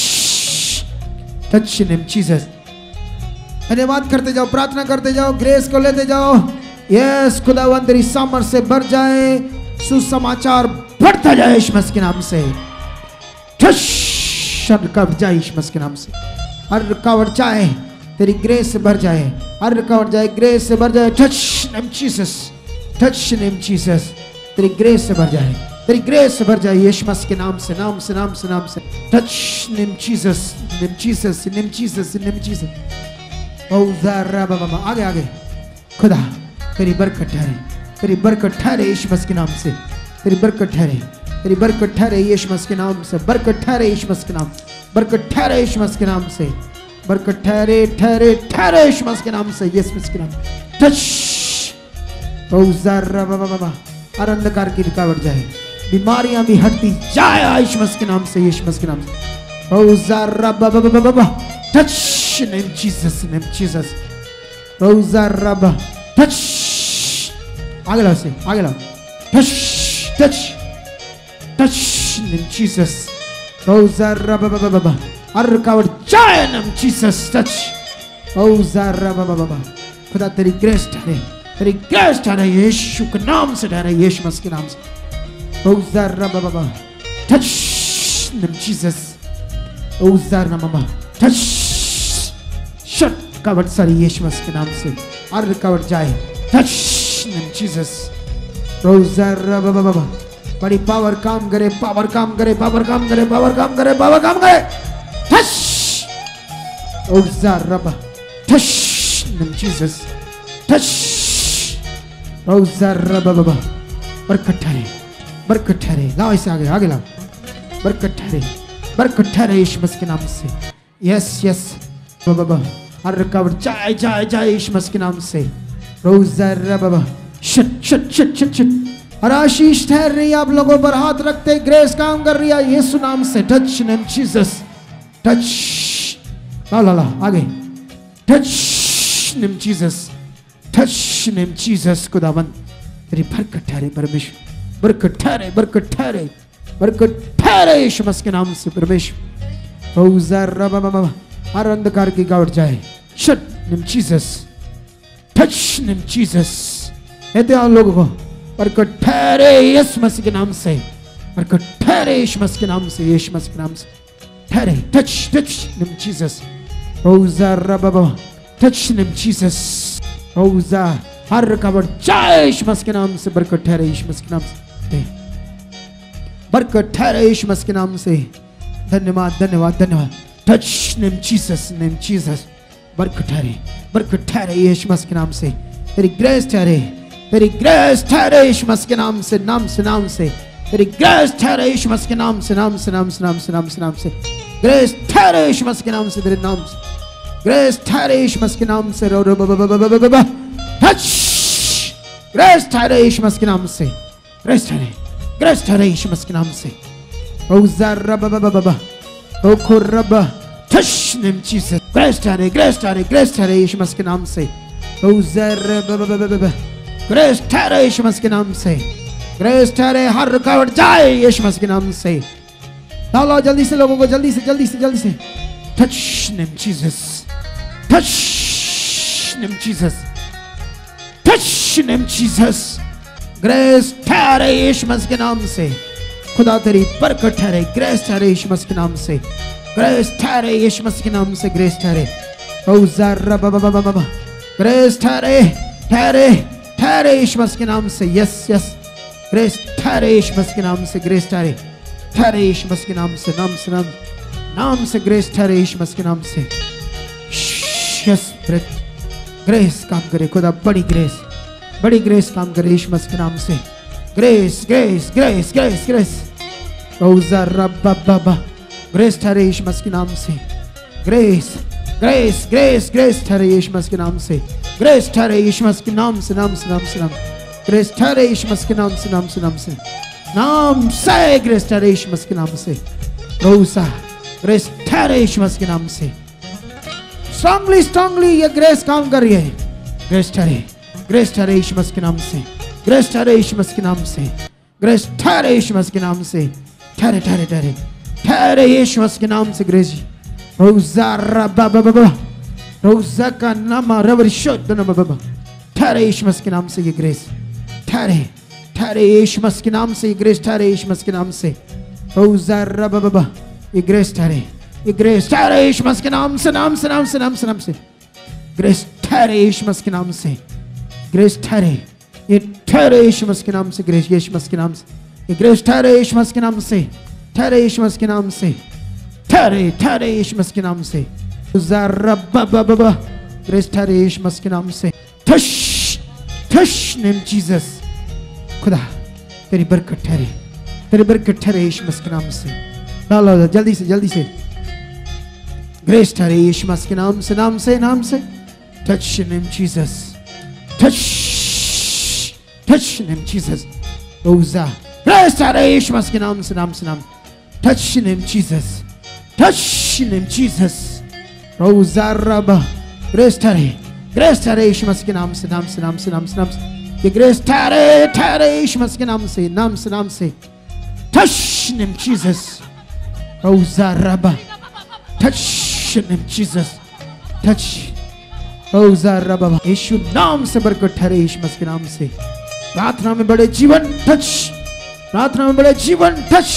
touch name Jesus. धन्यवाद करते जाओ, प्रार्थना करते जाओ, ग्रेस को लेते जाओ। यस खुदावंद तेरी सामर्थ से भर जाए, सुसमाचार बढ़ता जाए यीशु मसीह के नाम से। टच रुकावट जाए यीशु मसीह के नाम से, हर रुकावट जाए, तेरी ग्रेस से भर जाए, हर रुकावट जाए, ग्रेस से भर जाए, touch name Jesus, touch name Jesus, तेरी ग्रेस से भर जाए, तेरी ग्रेस से भर जाए यीशु मसीह के नाम से, नाम से, नाम से, नाम से, touch name Jesus, name Jesus, name Jesus, name Jesus. आगे आगे खुदा तेरी बरकत ठहरे, तेरी बरकत ठहरे यीशु मसीह के नाम से, तेरी बरकत ठहरे, तेरी बरकत ठहरे यीशु मसीह के नाम से, बरकत ठहरे यीशु मसीह के नाम, बरकत ठहरे यीशु मसीह के नाम से, बरकत ठहरे, ठहरे, ठहरे यीशु मसीह के नाम से, यीशु मसीह के नाम। टच हर अंधकार की रुकावट जाए, बीमारियां भी हटती जाए यीशु मसीह के नाम से, यीशु मसीह के नाम से। Touch name Jesus, name Jesus. Touch आगे लाओ से, आगे लाओ, touch touch touch name Jesus. हर रुकावट जाए नेम जीसस, टच। खुदा तेरी ग्रेस ठहरे, तेरी ग्रेस ठहरे यीशु के नाम से, ठहरे यीशु मसीह के नाम से। Touch name Jesus, touch shut रुकावट सारी यीशु मसीह के नाम से, हर रुकावट जाए, टच नेम जीसस। बड़ी पावर काम करे, पावर काम करे, पावर काम करे, पावर काम करे, पावर काम करे, touch touch name Jesus, touch बरकत ठहरे, बरकत ठहरे, लाओ इसे आगे, आगे लाओ, बरकत ठहरे, बरकत ठहरे यीशु मसीह के नाम से। यस यस हर रुकावट जाए, जाए, जाए यीशु मसीह के नाम से। Shut shut shut shut shut हर आशीष ठहर रही है, आप लोगों पर हाथ रखते ग्रेस काम कर रही है यीशु नाम से। टच नेम जीसस, टच ला ला ला आगे, touch name Jesus, touch name Jesus. खुदावंद तेरी बरकत ठहरे परमेश्वर, बरकत ठहरे, बरकत ठहरे, बरकत ठहरे यीशु मसीह के नाम से परमेश्वर। हर अंधकार की गावट जाए, shut name Jesus, touch name Jesus. कहते हैं लोगों को बरकत ठहरे यीशु मसीह के नाम से, बरकत ठहरे यीशु मसीह के नाम से, यीशु मसीह के नाम से ठहरे। Touch touch name Jesus, touch name Jesus. हर रुकावट जाए यीशु मसीह के नाम से, बरकत ठहरे यीशु मसीह के नाम से, बरकत ठहरे यीशु मसीह के नाम से, धन्यवाद धन्यवाद धन्यवाद। Touch name Jesus, name Jesus. बरकत ठहरे यीशु मसीह के नाम से। तेरी ग्रेस ठहरे, तेरी ग्रेस ठहरे यीशु मसीह के नाम से, नाम से नाम से। तेरी ग्रेस ठहरे यीशु मसीह के नाम से, नाम से नाम से नाम से नाम से नाम से। ग्रेस ठहरे यीशु मसीह के नाम से, तेरे नाम से। ग्रेस ठहरे यीशु मसीह के नाम से। रो रो बा टच। ग्रेस ठहरे यीशु मसीह के नाम से। ग्रेस ठहरे यीशु मसीह के नाम से। ओ जरा बा ओ खुरबा टच नेम जीसस। ग्रेस ठहरे यीशु मसीह के नाम से। ओ जरा बा ग्रेस ठहरे यीशु मसीह के नाम से। ग्रेस ठहरे, हर रुकावट जाए यीशु मसीह के नाम से। लो जल्दी से लोगों को, जल्दी से touch name Jesus, touch name Jesus, touch name Jesus. Grace ठहरे यीशु मसीह के नाम से। खुदा तेरी बरकत ठहरे, ग्रेस ठहरे यीशु मसीह के नाम से। ग्रेस ठहरे यीशु मसीह के नाम से। ग्रेस ठहरे। ओ जरा बाबा ग्रेस ठहरे यीशु मसीह के नाम से। Yes yes. ग्रेस ठहरे यीशु मसीह के नाम से। ग्रेस ठहरे यीशु मसीह के नाम से, नाम से। ग्रेस ठहरे यीशु मसीह के नाम से। यस। ग्रेस काम करे खुदा, बड़ी ग्रेस काम करे यीशु मसीह के नाम से। ग्रेस। ओ जरा बाबा ग्रेस ठहरे यीशु मसीह के नाम से। ग्रेस ठहरे यीशु मसीह के नाम से। ग्रेस ठहरे यीशु मसीह के नाम से, नाम से। ग्रेस ठहरे यीशु मसीह के नाम से, नाम से। ग्रेस ठहरे यीशु मसीह के नाम से। रोसा ग्रेस ठहरे यीशु मसीह के नाम से। स्ट्रांगली ये ग्रेस काम कर रही है। ग्रेस ठहरे यीशु मसीह के नाम से। ग्रेस ठहरे यीशु मसीह के नाम से। ग्रेस ठहरे यीशु मसीह के नाम से। ठहरे यीशु मसीह के नाम से। ग्रेस रोजा का नाम ठहरे यीशु मसीह के नाम से। ये ग्रेस ठहरे यीशु मसीह के नाम से। ये ग्रेस ठहरे यीशु मसीह के नाम से। रोजा बाबा ये ग्रेस ठहरे यीशु मसीह के नाम से, नाम से। ग्रेस ठहरे यीशु मसीह के नाम से। ग्रेस ठहरे, ये ठहरे यीशु मसीह के नाम से। ग्रेस यीशु मसीह के नाम से। ये ग्रेस ठहरे यीशु मसीह के नाम से। ठहरे यीशु मसीह के नाम से। ठहरे यीशु मसीह के नाम से। बाबा ग्रेस ठहरे यीशु मसीह के नाम से। Touch name Jesus. खुदा तेरी बरकत ठहरे यीशु मसीह के नाम से। लो जल्दी से। ग्रेस ठहरे यीशु मसीह के नाम से, नाम से। Touch name Jesus. Touch name Jesus. ओजा ग्रेस ठहरे यीशु मसीह के नाम से, नाम। Touch name Jesus. ओजा रबा ग्रेस ठहरे यीशु मसीह के नाम से, नाम से। ये ग्रेस ठहरे यीशु मसीह के नाम से, नाम से। Touch name Jesus. ओजा रबा टच नेम जीसस। टच ओजा रबा यीशु नाम से बरकत ठहरे यीशु मसीह के नाम से। प्रार्थना में बड़े जीवन टच। प्रार्थना में बड़े जीवन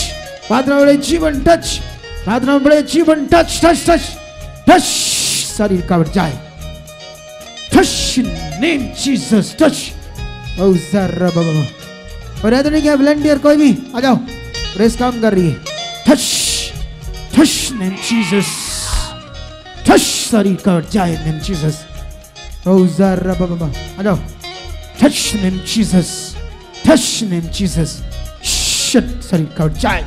टच। सारी रुकावट जाए। Touch name Jesus. टच ओजा रबा। और याद नहीं क्या वॉलंटियर कोई भी आ जाओ, प्रेस काम कर रही है। Touch name Jesus. टच सारी रुकावट जाए नेम जीसस। ओजा रबा आ जाओ। Touch name Jesus. शट सारी रुकावट जाए।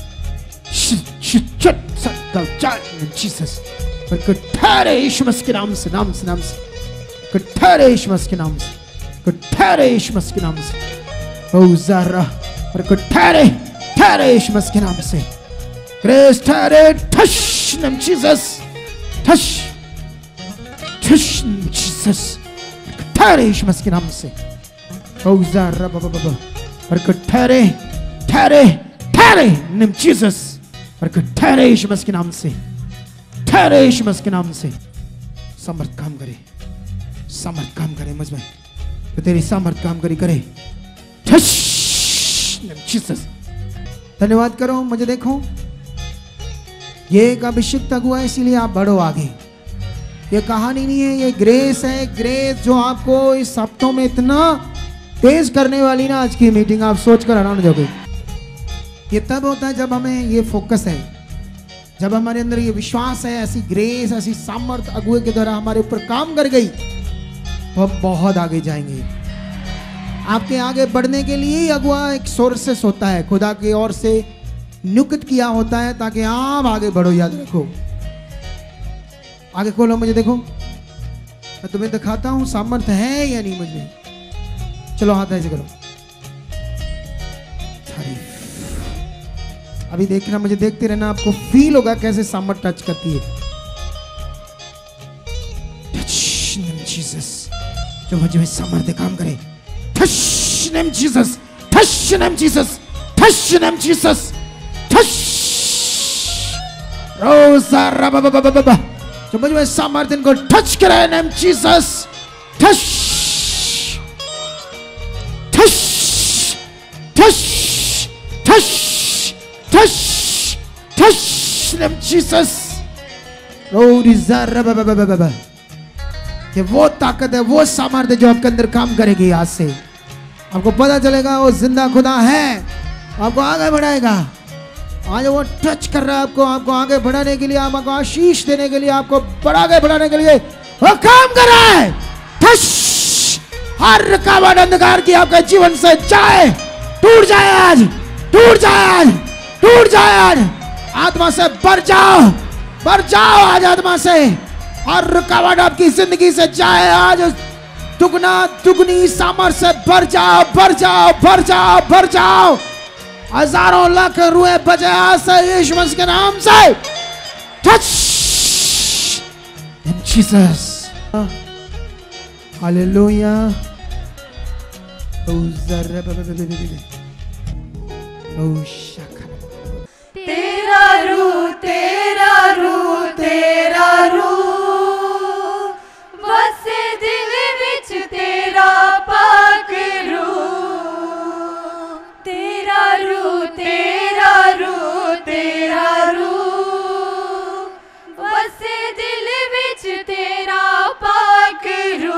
शट सारी रुकावट जाए नेम जीसस। बरकत ठहरे यीशु मसीह के नाम से, नाम से। बरकत ठहरे यीशु मसीह के नाम से। बरकत ठहरे यीशु मसीह के नाम से। ओजा बरकत ठहरे यीशु मसीह के नाम से। ग्रेस ठहरे। Touch name Jesus. Touch name Jesus. ठहरे यीशु मसीह के नाम से। ओजा रबा बरकत ठहरे नेम जीसस। बरकत ठहरे यीशु मसीह के नाम से। ठहरे यीशु मसीह के नाम से। सामर्थ काम करे मुझ में, तो तेरी सामर्थ काम करे। Touch name Jesus. धन्यवाद करो, मुझे देखो। ये एक अभिषेक हुआ है, इसीलिए आप बढ़ो आगे। ये कहानी नहीं है, ये ग्रेस है। ग्रेस जो आपको इस हफ्तों में इतना तेज करने वाली ना, आज की मीटिंग आप सोचकर हैरान हो जाओगे। ये तब होता है जब हमें ये फोकस है जब हमारे अंदर ये विश्वास है, ऐसी ग्रेस, ऐसी सामर्थ अगुए के द्वारा हमारे ऊपर काम कर गई, तो हम बहुत आगे जाएंगे। आपके आगे बढ़ने के लिए ही अगुआ एक सोर्सेस होता है, खुदा की ओर से नियुक्त किया होता है ताकि आप आगे बढ़ो। याद रखो। आगे खोलो, मुझे देखो, मैं तुम्हें दिखाता हूं सामर्थ है या नहीं मुझमें। चलो हाथ ऐसे करो। अभी देखना, मुझे देखते रहना, आपको फील होगा कैसे सामर्थ टच करती है। टच नेम जीसस, जो मुझे सामर्थ काम करे। Touch name Jesus, touch name Jesus, touch name Jesus, touch रोसा रबा, जो मुझे सामर्थ इनको टच करे। Name Jesus, touch touch touch touch touch touch name Jesus. कि वो ताकत है, वो सामर्थ्य जो आपके अंदर काम करेगी। आज से आपको पता चलेगा वो जिंदा खुदा है, आपको आगे बढ़ाएगा। आज वो टच कर रहा है आपको आगे बढ़ाने के लिए, आपको आशीष देने के लिए, आपको आगे बढ़ाने के लिए वो काम कर रहा है। टच, हर रुकावट अंधकार की आपके जीवन से जाए, टूट जाए आज, टूट जाए आज, टूट जाए आज। आत्मा से भर जाओ आज आत्मा से, और रुकावट आपकी जिंदगी से जाए आज। दुगना दुगनी सामर्थ से भर जाओ, भर जाओ, भर जाओ, भर जाओ। हजारों लाख रुए बजे आज से यीशु मसीह के नाम से। Touch in Jesus, hallelujah. तेरा रू, तेरा रू, तेरा रू वसे दिल विच, तेरा पाक रू। तेरा रू, तेरा रू, तेरा रू वसे दिल विच, तेरा पाक रू।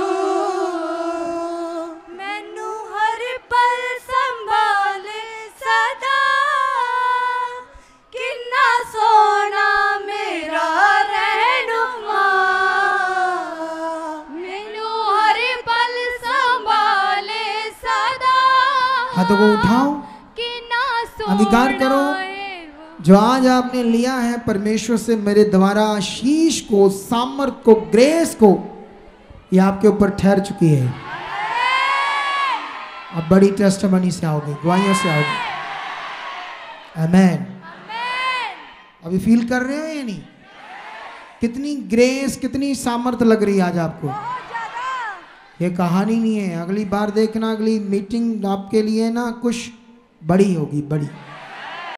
मैनू हर पल संभाले सदा, किन्ना सोना मेरा रहनुमा। मैनू हर पल संभाले सदा। हाथों को उठाओ, अंगीकार करो जो आज आपने लिया है परमेश्वर से मेरे द्वारा आशीष को, सामर्थ को, ग्रेस को, ये आपके ऊपर ठहर चुकी है। अब बड़ी टेस्टमनी से आओगे, गवाहियों से आओगे। आमेन। अभी फील कर रहे हो या नहीं? कितनी ग्रेस, कितनी सामर्थ लग रही है आज आपको। ये कहानी नहीं है, अगली बार देखना, अगली मीटिंग आपके लिए ना कुछ बड़ी होगी, बड़ी।